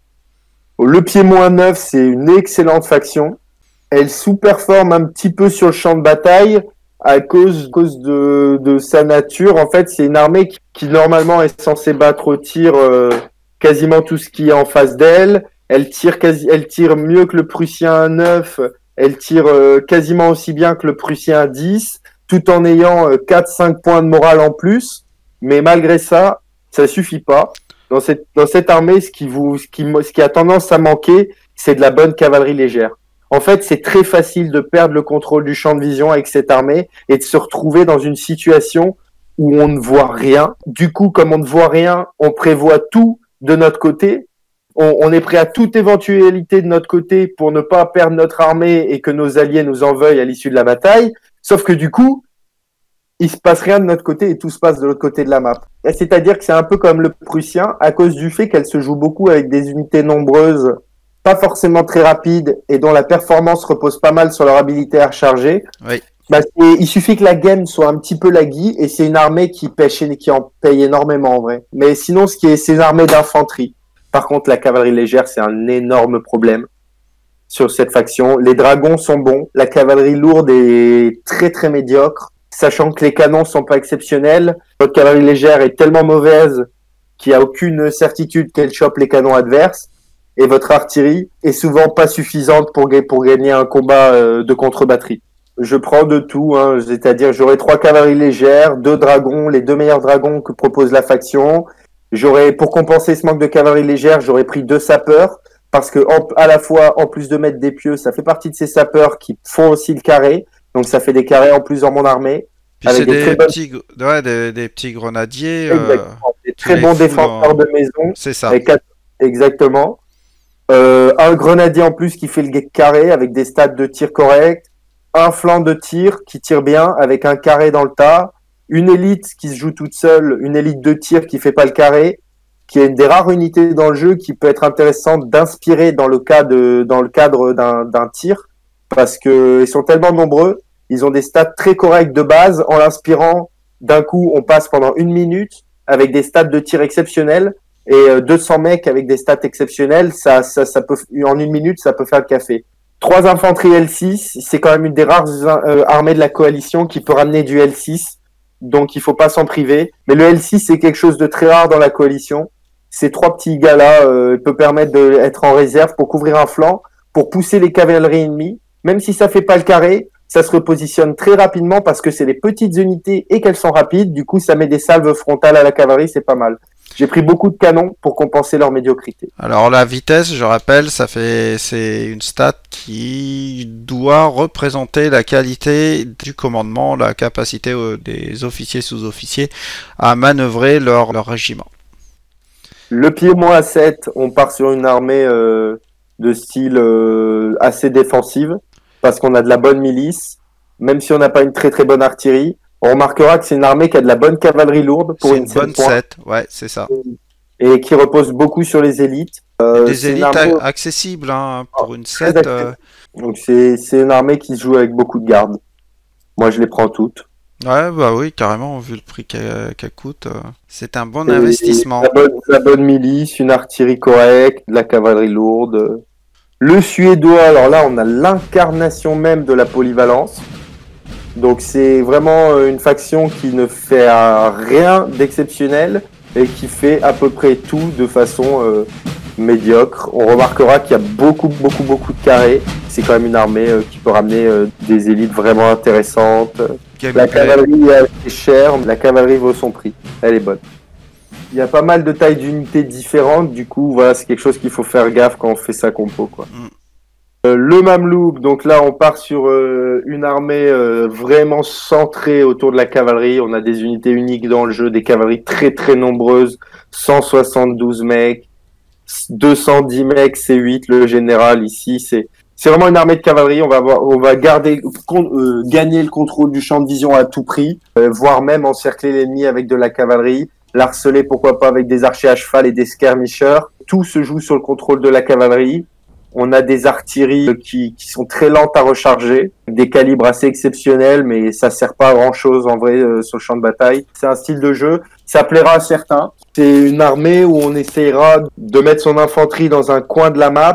B: Le pied moins neuf, c'est une excellente faction. Elle sous-performe un petit peu sur le champ de bataille à cause, cause de, de sa nature. En fait, c'est une armée qui, qui normalement est censée battre au tir euh, quasiment tout ce qui est en face d'elle. Elle tire quasi, elle tire mieux que le Prussien à neuf. Elle tire euh, quasiment aussi bien que le Prussien à dix, tout en ayant euh, quatre cinq points de morale en plus. Mais malgré ça, ça suffit pas. Dans cette, dans cette armée, ce qui vous, ce qui, ce qui a tendance à manquer, c'est de la bonne cavalerie légère. En fait, c'est très facile de perdre le contrôle du champ de vision avec cette armée et de se retrouver dans une situation où on ne voit rien. Du coup, comme on ne voit rien, on prévoit tout de notre côté. On, on est prêt à toute éventualité de notre côté pour ne pas perdre notre armée et que nos alliés nous en veuillent à l'issue de la bataille. Sauf que du coup, il se passe rien de notre côté et tout se passe de l'autre côté de la map. Et c'est-à-dire que c'est un peu comme le Prussien, à cause du fait qu'elle se joue beaucoup avec des unités nombreuses, pas forcément très rapides, et dont la performance repose pas mal sur leur habilité à recharger.
A: Oui.
B: Bah, il suffit que la game soit un petit peu laggy, et c'est une armée qui pêche et qui en paye énormément en vrai. Mais sinon, ce qui est, c'est une armée d'infanterie. Par contre, la cavalerie légère, c'est un énorme problème sur cette faction. Les dragons sont bons, la cavalerie lourde est très très médiocre. Sachant que les canons sont pas exceptionnels, votre cavalerie légère est tellement mauvaise qu'il n'y a aucune certitude qu'elle chope les canons adverses, et votre artillerie est souvent pas suffisante pour, pour gagner un combat euh, de contre-batterie. Je prends de tout, hein. C'est-à-dire j'aurai trois cavaleries légères, deux dragons, les deux meilleurs dragons que propose la faction. J'aurais, pour compenser ce manque de cavalerie légère, j'aurais pris deux sapeurs, parce que en, à la fois, en plus de mettre des pieux, ça fait partie de ces sapeurs qui font aussi le carré. Donc ça fait des carrés en plus dans mon armée.
A: Puis c'est des, des, bonnes... petits, ouais, des, des petits grenadiers.
B: Exactement. Euh, des très bons défenseurs en... de maison.
A: C'est ça.
B: Quatre... Exactement. Euh, un grenadier en plus qui fait le carré avec des stats de tir corrects. Un flanc de tir qui tire bien avec un carré dans le tas. Une élite qui se joue toute seule. Une élite de tir qui fait pas le carré. Qui est une des rares unités dans le jeu qui peut être intéressante d'inspirer dans le cas de, dans le cadre d'un, d'un tir. Parce que ils sont tellement nombreux. Ils ont des stats très corrects de base. En l'inspirant, d'un coup, on passe pendant une minute avec des stats de tir exceptionnels. Et deux cents mecs avec des stats exceptionnels, ça, ça, ça peut, en une minute, ça peut faire le café. Trois infanteries L six, c'est quand même une des rares euh, armées de la coalition qui peut ramener du L six. Donc, il faut pas s'en priver. Mais le L six, c'est quelque chose de très rare dans la coalition. Ces trois petits gars-là euh, peuvent permettre d'être en réserve pour couvrir un flanc, pour pousser les cavaleries ennemies. Même si ça fait pas le carré, ça se repositionne très rapidement parce que c'est des petites unités et qu'elles sont rapides. Du coup, ça met des salves frontales à la cavalerie, c'est pas mal. J'ai pris beaucoup de canons pour compenser leur médiocrité.
A: Alors la vitesse, je rappelle, ça fait c'est une stat qui doit représenter la qualité du commandement, la capacité des officiers sous-officiers à manœuvrer leur, leur régiment.
B: Le pied-moins à sept, on part sur une armée euh, de style euh, assez défensive parce qu'on a de la bonne milice, même si on n'a pas une très très bonne artillerie. On remarquera que c'est une armée qui a de la bonne cavalerie lourde pour une,
A: une bonne set, ouais, c'est ça.
B: Et qui repose beaucoup sur les élites.
A: Euh, des élites armée... accessibles hein, pour oh, une set. Euh...
B: Donc c'est c'est une armée qui se joue avec beaucoup de gardes. Moi je les prends toutes.
A: Ouais bah oui carrément vu le prix qu'elle qu'elle coûte, euh, c'est un bon et investissement.
B: La bonne, la bonne milice, une artillerie correcte, de la cavalerie lourde. Le suédois, alors là on a l'incarnation même de la polyvalence. Donc c'est vraiment une faction qui ne fait rien d'exceptionnel et qui fait à peu près tout de façon euh, médiocre. On remarquera qu'il y a beaucoup, beaucoup, beaucoup de carrés. C'est quand même une armée euh, qui peut ramener euh, des élites vraiment intéressantes. Game la cavalerie est assez chère, la cavalerie vaut son prix. Elle est bonne. Il y a pas mal de tailles d'unités différentes. Du coup, voilà, c'est quelque chose qu'il faut faire gaffe quand on fait sa compo, quoi. Mm. Euh, le Mamelouk, donc là on part sur euh, une armée euh, vraiment centrée autour de la cavalerie. On a des unités uniques dans le jeu, des cavaleries très très nombreuses, cent soixante-douze mecs, deux cent dix mecs, C huit, le général ici, c'est c'est vraiment une armée de cavalerie. On va avoir, on va garder, con, euh, gagner le contrôle du champ de vision à tout prix, euh, voire même encercler l'ennemi avec de la cavalerie, l'harceler pourquoi pas avec des archers à cheval et des skirmishers. Tout se joue sur le contrôle de la cavalerie. On a des artilleries qui, qui sont très lentes à recharger, des calibres assez exceptionnels, mais ça sert pas à grand chose en vrai euh, sur le champ de bataille. C'est un style de jeu, ça plaira à certains. C'est une armée où on essaiera de mettre son infanterie dans un coin de la map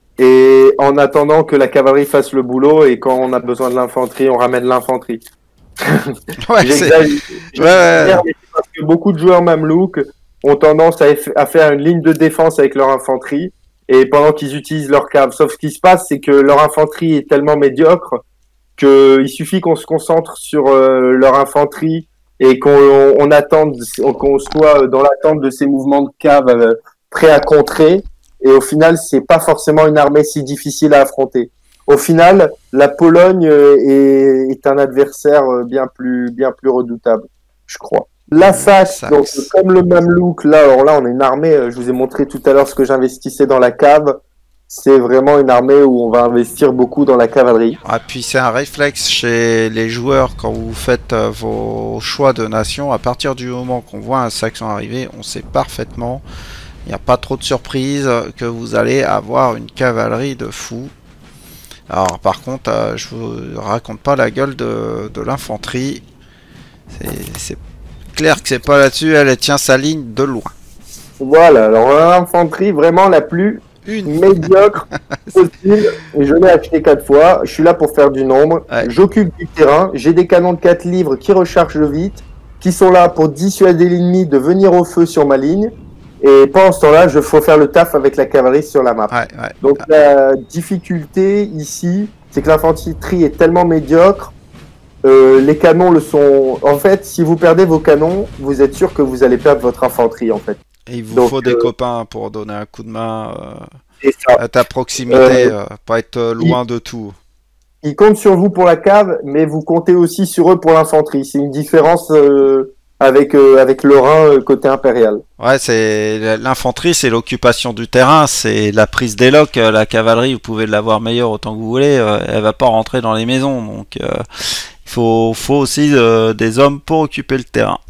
B: et en attendant que la cavalerie fasse le boulot et quand on a besoin de l'infanterie, on ramène l'infanterie.
A: Ouais, J'exagère,
B: ouais, ouais. Parce que beaucoup de joueurs mamelouks ont tendance à, à faire une ligne de défense avec leur infanterie. Et pendant qu'ils utilisent leur cave. Sauf ce qui se passe, c'est que leur infanterie est tellement médiocre qu'il suffit qu'on se concentre sur euh, leur infanterie et qu'on on, on attende, qu'on soit dans l'attente de ces mouvements de cave euh, prêts à contrer. Et au final, c'est pas forcément une armée si difficile à affronter. Au final, la Pologne euh, est, est un adversaire euh, bien plus, bien plus redoutable, je crois. La Saxe, donc comme le Mamelouk, là, alors là, on a une armée, je vous ai montré tout à l'heure ce que j'investissais dans la cave. C'est vraiment une armée où on va investir beaucoup dans la cavalerie.
A: Ah, puis c'est un réflexe chez les joueurs quand vous faites euh, vos choix de nation. À partir du moment qu'on voit un Saxon arriver, on sait parfaitement, il n'y a pas trop de surprise, que vous allez avoir une cavalerie de fou. Alors par contre, euh, je vous raconte pas la gueule de, de l'infanterie. C'est clair que c'est pas là-dessus, elle tient sa ligne de loin.
B: Voilà, alors l'infanterie vraiment la plus Une. médiocre possible. Je l'ai acheté quatre fois, je suis là pour faire du nombre, ouais. J'occupe du terrain, j'ai des canons de quatre livres qui rechargent vite, qui sont là pour dissuader l'ennemi de venir au feu sur ma ligne, et pendant ce temps-là, je faut faire le taf avec la cavalerie sur la map.
A: Ouais, ouais.
B: Donc la difficulté ici, c'est que l'infanterie est tellement médiocre, euh, les canons le sont... En fait, si vous perdez vos canons, vous êtes sûr que vous allez perdre votre infanterie, en fait.
A: Et il vous
B: Donc,
A: faut des
B: euh,
A: copains pour donner un coup de main euh,
B: ça.
A: à ta proximité,
B: Euh,
A: euh, pas être loin de tout.
B: Ils comptent sur vous pour la cave, mais vous comptez aussi sur eux pour l'infanterie. C'est une différence euh, avec, euh, avec le Rhin euh, côté impérial.
A: Ouais, c'est l'infanterie, c'est l'occupation du terrain, c'est la prise des locs. La cavalerie, vous pouvez l'avoir meilleure autant que vous voulez, euh, elle va pas rentrer dans les maisons. Donc, euh, il faut, faut aussi euh, des hommes pour occuper le terrain.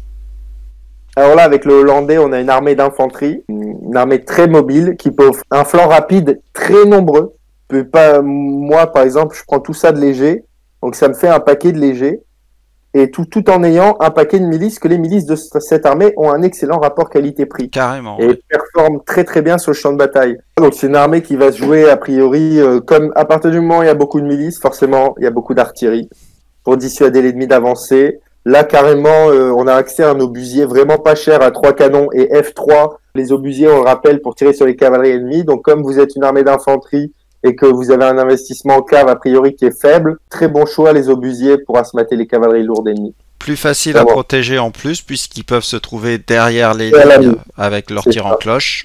B: Alors là, avec le Hollandais, on a une armée d'infanterie, une armée très mobile, qui peut offrir un flanc rapide très nombreux. Peut pas, moi, par exemple, je prends tout ça de léger, donc ça me fait un paquet de léger, et tout, tout en ayant un paquet de milices, que les milices de cette armée ont un excellent rapport qualité-prix.
A: Carrément.
B: Et
A: Ouais.
B: performent très très bien sur le champ de bataille. Donc c'est une armée qui va se jouer a priori, euh, comme à partir du moment où il y a beaucoup de milices, forcément il y a beaucoup d'artillerie pour dissuader l'ennemi d'avancer. Là carrément, euh, on a accès à un obusier vraiment pas cher à trois canons et F trois. Les obusiers, on le rappelle, pour tirer sur les cavaleries ennemies. Donc comme vous êtes une armée d'infanterie et que vous avez un investissement en cave a priori qui est faible, très bon choix les obusiers pour asmater les cavaleries lourdes ennemies.
A: Plus facile
B: Vraiment.
A: à protéger en plus, puisqu'ils peuvent se trouver derrière les
B: Voilà,
A: lignes
B: oui.
A: avec leur
B: C'est
A: tir
B: ça.
A: en cloche.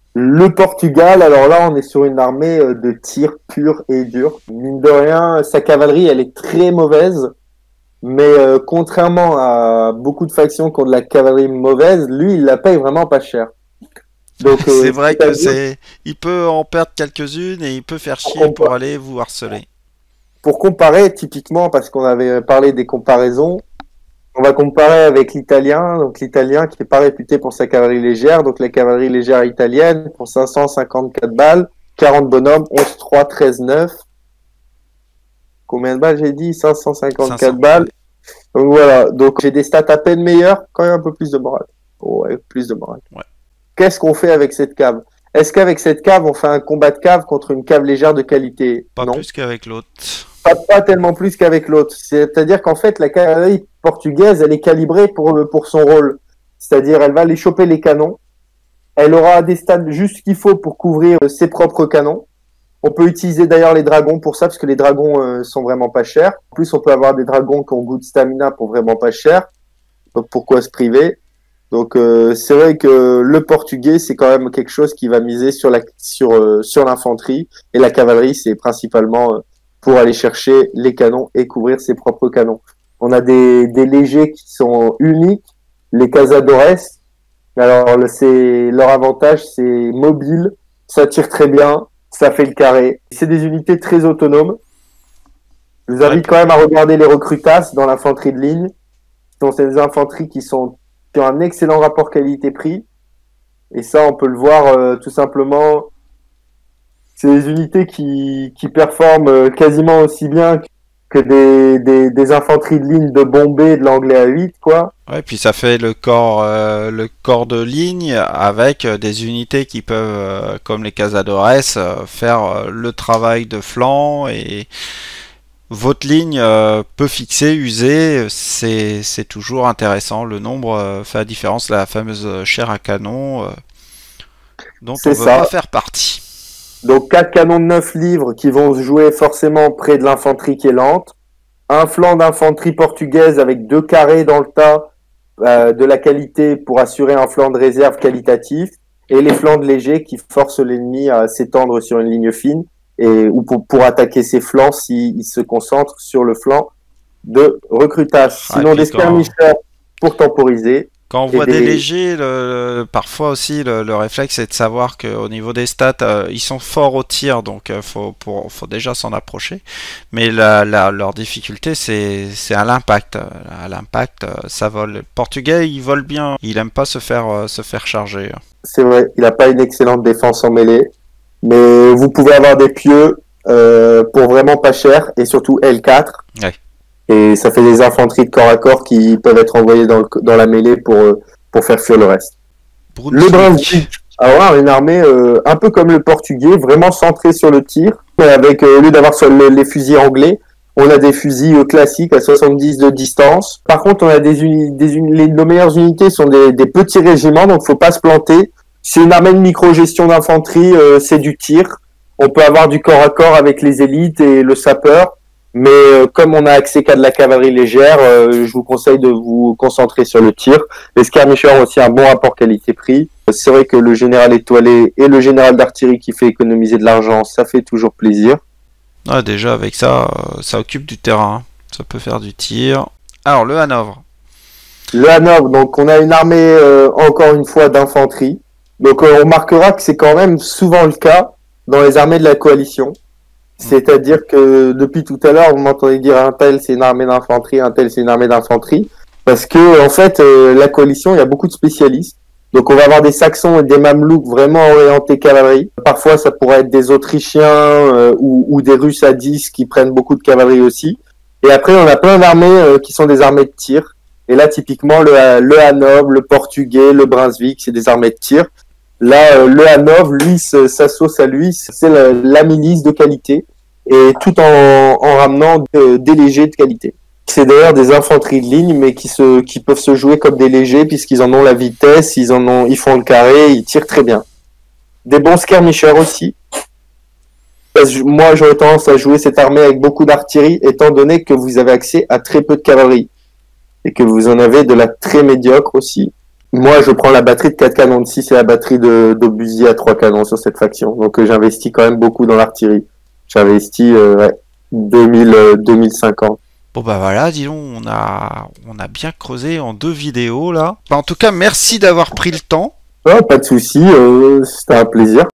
B: Le Portugal, alors là, on est sur une armée euh, de tir pur et dur. Mine de rien, sa cavalerie, elle est très mauvaise. Mais euh, contrairement à beaucoup de factions qui ont de la cavalerie mauvaise, lui, il la paye vraiment pas cher. Donc, euh,
A: C'est vrai que
B: c'est-à-dire,
A: c'est, il peut en perdre quelques-unes et il peut faire chier
B: Pour
A: pour
B: compa-
A: aller vous harceler.
B: pour comparer, typiquement, parce qu'on avait parlé des comparaisons, on va comparer avec l'italien. Donc l'italien qui est pas réputé pour sa cavalerie légère. Donc la cavalerie légère italienne pour cinq cent cinquante-quatre balles, quarante bonhommes, onze, trois, treize, neuf. Combien de balles j'ai dit? cinq cent cinquante-quatre
A: cinq cents,
B: balles.
A: ouais.
B: Donc voilà, donc j'ai des stats à peine meilleures, quand même un peu plus de morale. Ouais, plus de morale.
A: Ouais.
B: Qu'est-ce qu'on fait avec cette cave? Est-ce qu'avec cette cave, on fait un combat de cave contre une cave légère de qualité?
A: Pas
B: Non,
A: plus qu'avec l'autre.
B: pas, pas tellement plus qu'avec l'autre. C'est-à-dire qu'en fait, la cavalerie portugaise, elle est calibrée pour, le, pour son rôle. C'est-à-dire, elle va aller choper les canons. Elle aura des stats juste ce qu'il faut pour couvrir euh, ses propres canons. On peut utiliser d'ailleurs les dragons pour ça, parce que les dragons euh, sont vraiment pas chers. En plus, on peut avoir des dragons qui ont goût de stamina pour vraiment pas cher. Donc pourquoi se priver? Donc euh, c'est vrai que le portugais, c'est quand même quelque chose qui va miser sur la sur euh, sur l'infanterie, et la cavalerie, c'est principalement euh, pour aller chercher les canons et couvrir ses propres canons. On a des des légers qui sont uniques, les cazadores. Alors le- c'est leur avantage, c'est mobile, ça tire très bien, ça fait le carré. C'est des unités très autonomes. Je vous invite
A: Ouais.
B: quand même à regarder les recrutas dans l'infanterie de ligne. Ce sont des infanteries qui sont qui ont un excellent rapport qualité-prix. Et ça, on peut le voir euh, tout simplement. C'est des unités qui, qui performent euh, quasiment aussi bien que des, des, des infanteries de ligne de Bombay de l'anglais à huit, quoi.
A: Ouais, puis ça fait le corps, euh, le corps de ligne avec euh, des unités qui peuvent, euh, comme les cazadores, euh, faire euh, le travail de flanc et votre ligne euh, peu fixée, usée, c'est c'est toujours intéressant. Le nombre euh, fait la différence. La fameuse chair à canon euh, dont on
B: C'est
A: ne veut
B: ça.
A: pas faire partie.
B: Donc quatre canons de neuf livres qui vont se jouer forcément près de l'infanterie qui est lente. Un flanc d'infanterie portugaise avec deux carrés dans le tas euh, de la qualité pour assurer un flanc de réserve qualitatif. Et les flancs de léger qui forcent l'ennemi à s'étendre sur une ligne fine, et ou pour, pour attaquer ses flancs s'il se concentre sur le flanc de recrutage.
A: Ah,
B: Sinon
A: et puis
B: des
A: quand-
B: skirmishers pour temporiser.
A: Quand on
B: Et
A: voit des
B: des-
A: légers, le- le- parfois aussi le, le réflexe c'est de savoir qu'au niveau des stats, euh, ils sont forts au tir, donc il faut, pour- faut déjà s'en approcher. Mais la, la- leur difficulté c'est c'est à l'impact. À l'impact, euh, ça vole. Le Portugais, il vole bien, il aime pas se faire, euh, se faire charger.
B: C'est vrai, il n'a pas une excellente défense en mêlée, mais vous pouvez avoir des pieux euh, pour vraiment pas cher, et surtout L quatre.
A: Ouais.
B: Et ça fait des infanteries de corps à corps qui peuvent être envoyées dans, le, dans la mêlée pour, euh, pour faire fuir le reste. Le
A: Brunswick.
B: Brunswick, alors une armée euh, un peu comme le portugais, vraiment centrée sur le tir, mais avec euh, au lieu d'avoir sur le- les fusils anglais, on a des fusils euh, classiques à soixante-dix de distance. Par contre, on a des uni des uni les, nos meilleures unités sont des, des petits régiments, donc faut pas se planter. C'est une armée de micro-gestion d'infanterie, euh, c'est du tir. On peut avoir du corps à corps avec les élites et le sapeur, mais euh, comme on a accès qu'à de la cavalerie légère, euh, je vous conseille de vous concentrer sur le tir. Les skirmishers ont aussi un bon rapport qualité-prix. C'est vrai que le général étoilé et le général d'artillerie qui fait économiser de l'argent, ça fait toujours plaisir.
A: Ouais, déjà avec ça, euh, ça occupe du terrain. Ça peut faire du tir. Alors, le Hanovre.
B: Le Hanovre, donc on a une armée, euh, encore une fois, d'infanterie. Donc euh, on remarquera que c'est quand même souvent le cas dans les armées de la coalition. C'est-à-dire que depuis tout à l'heure, vous m'entendez dire un tel c'est une armée d'infanterie, un tel c'est une armée d'infanterie. Parce que en fait, euh, la coalition, il y a beaucoup de spécialistes. Donc on va avoir des Saxons et des Mamelouks vraiment orientés cavalerie. Parfois, ça pourrait être des Autrichiens euh, ou, ou des Russes à dix qui prennent beaucoup de cavalerie aussi. Et après, on a plein d'armées euh, qui sont des armées de tir. Et là, typiquement, le, le Hanovre, le Portugais, le Brunswick, c'est des armées de tir. Là, euh, le Hanovre, lui, sa sauce à lui, c'est la, la milice de qualité, et tout en, en ramenant de, des légers de qualité. C'est d'ailleurs des infanteries de ligne, mais qui, se, qui peuvent se jouer comme des légers, puisqu'ils en ont la vitesse, ils, en ont, ils font le carré, ils tirent très bien. Des bons skirmishers aussi. Parce que moi, j'aurais tendance à jouer cette armée avec beaucoup d'artillerie, étant donné que vous avez accès à très peu de cavalerie, et que vous en avez de la très médiocre aussi. Moi, je prends la batterie de quatre canons de six et la batterie de d'obusier à trois canons sur cette faction. Donc, euh, j'investis quand même beaucoup dans l'artillerie. J'investis euh, ouais, deux mille, euh, deux mille cinquante.
A: Bon bah voilà, dis donc, on a, on a bien creusé en deux vidéos là. Bah, en tout cas, merci d'avoir pris le temps.
B: Oh, pas de souci, euh, c'était un plaisir.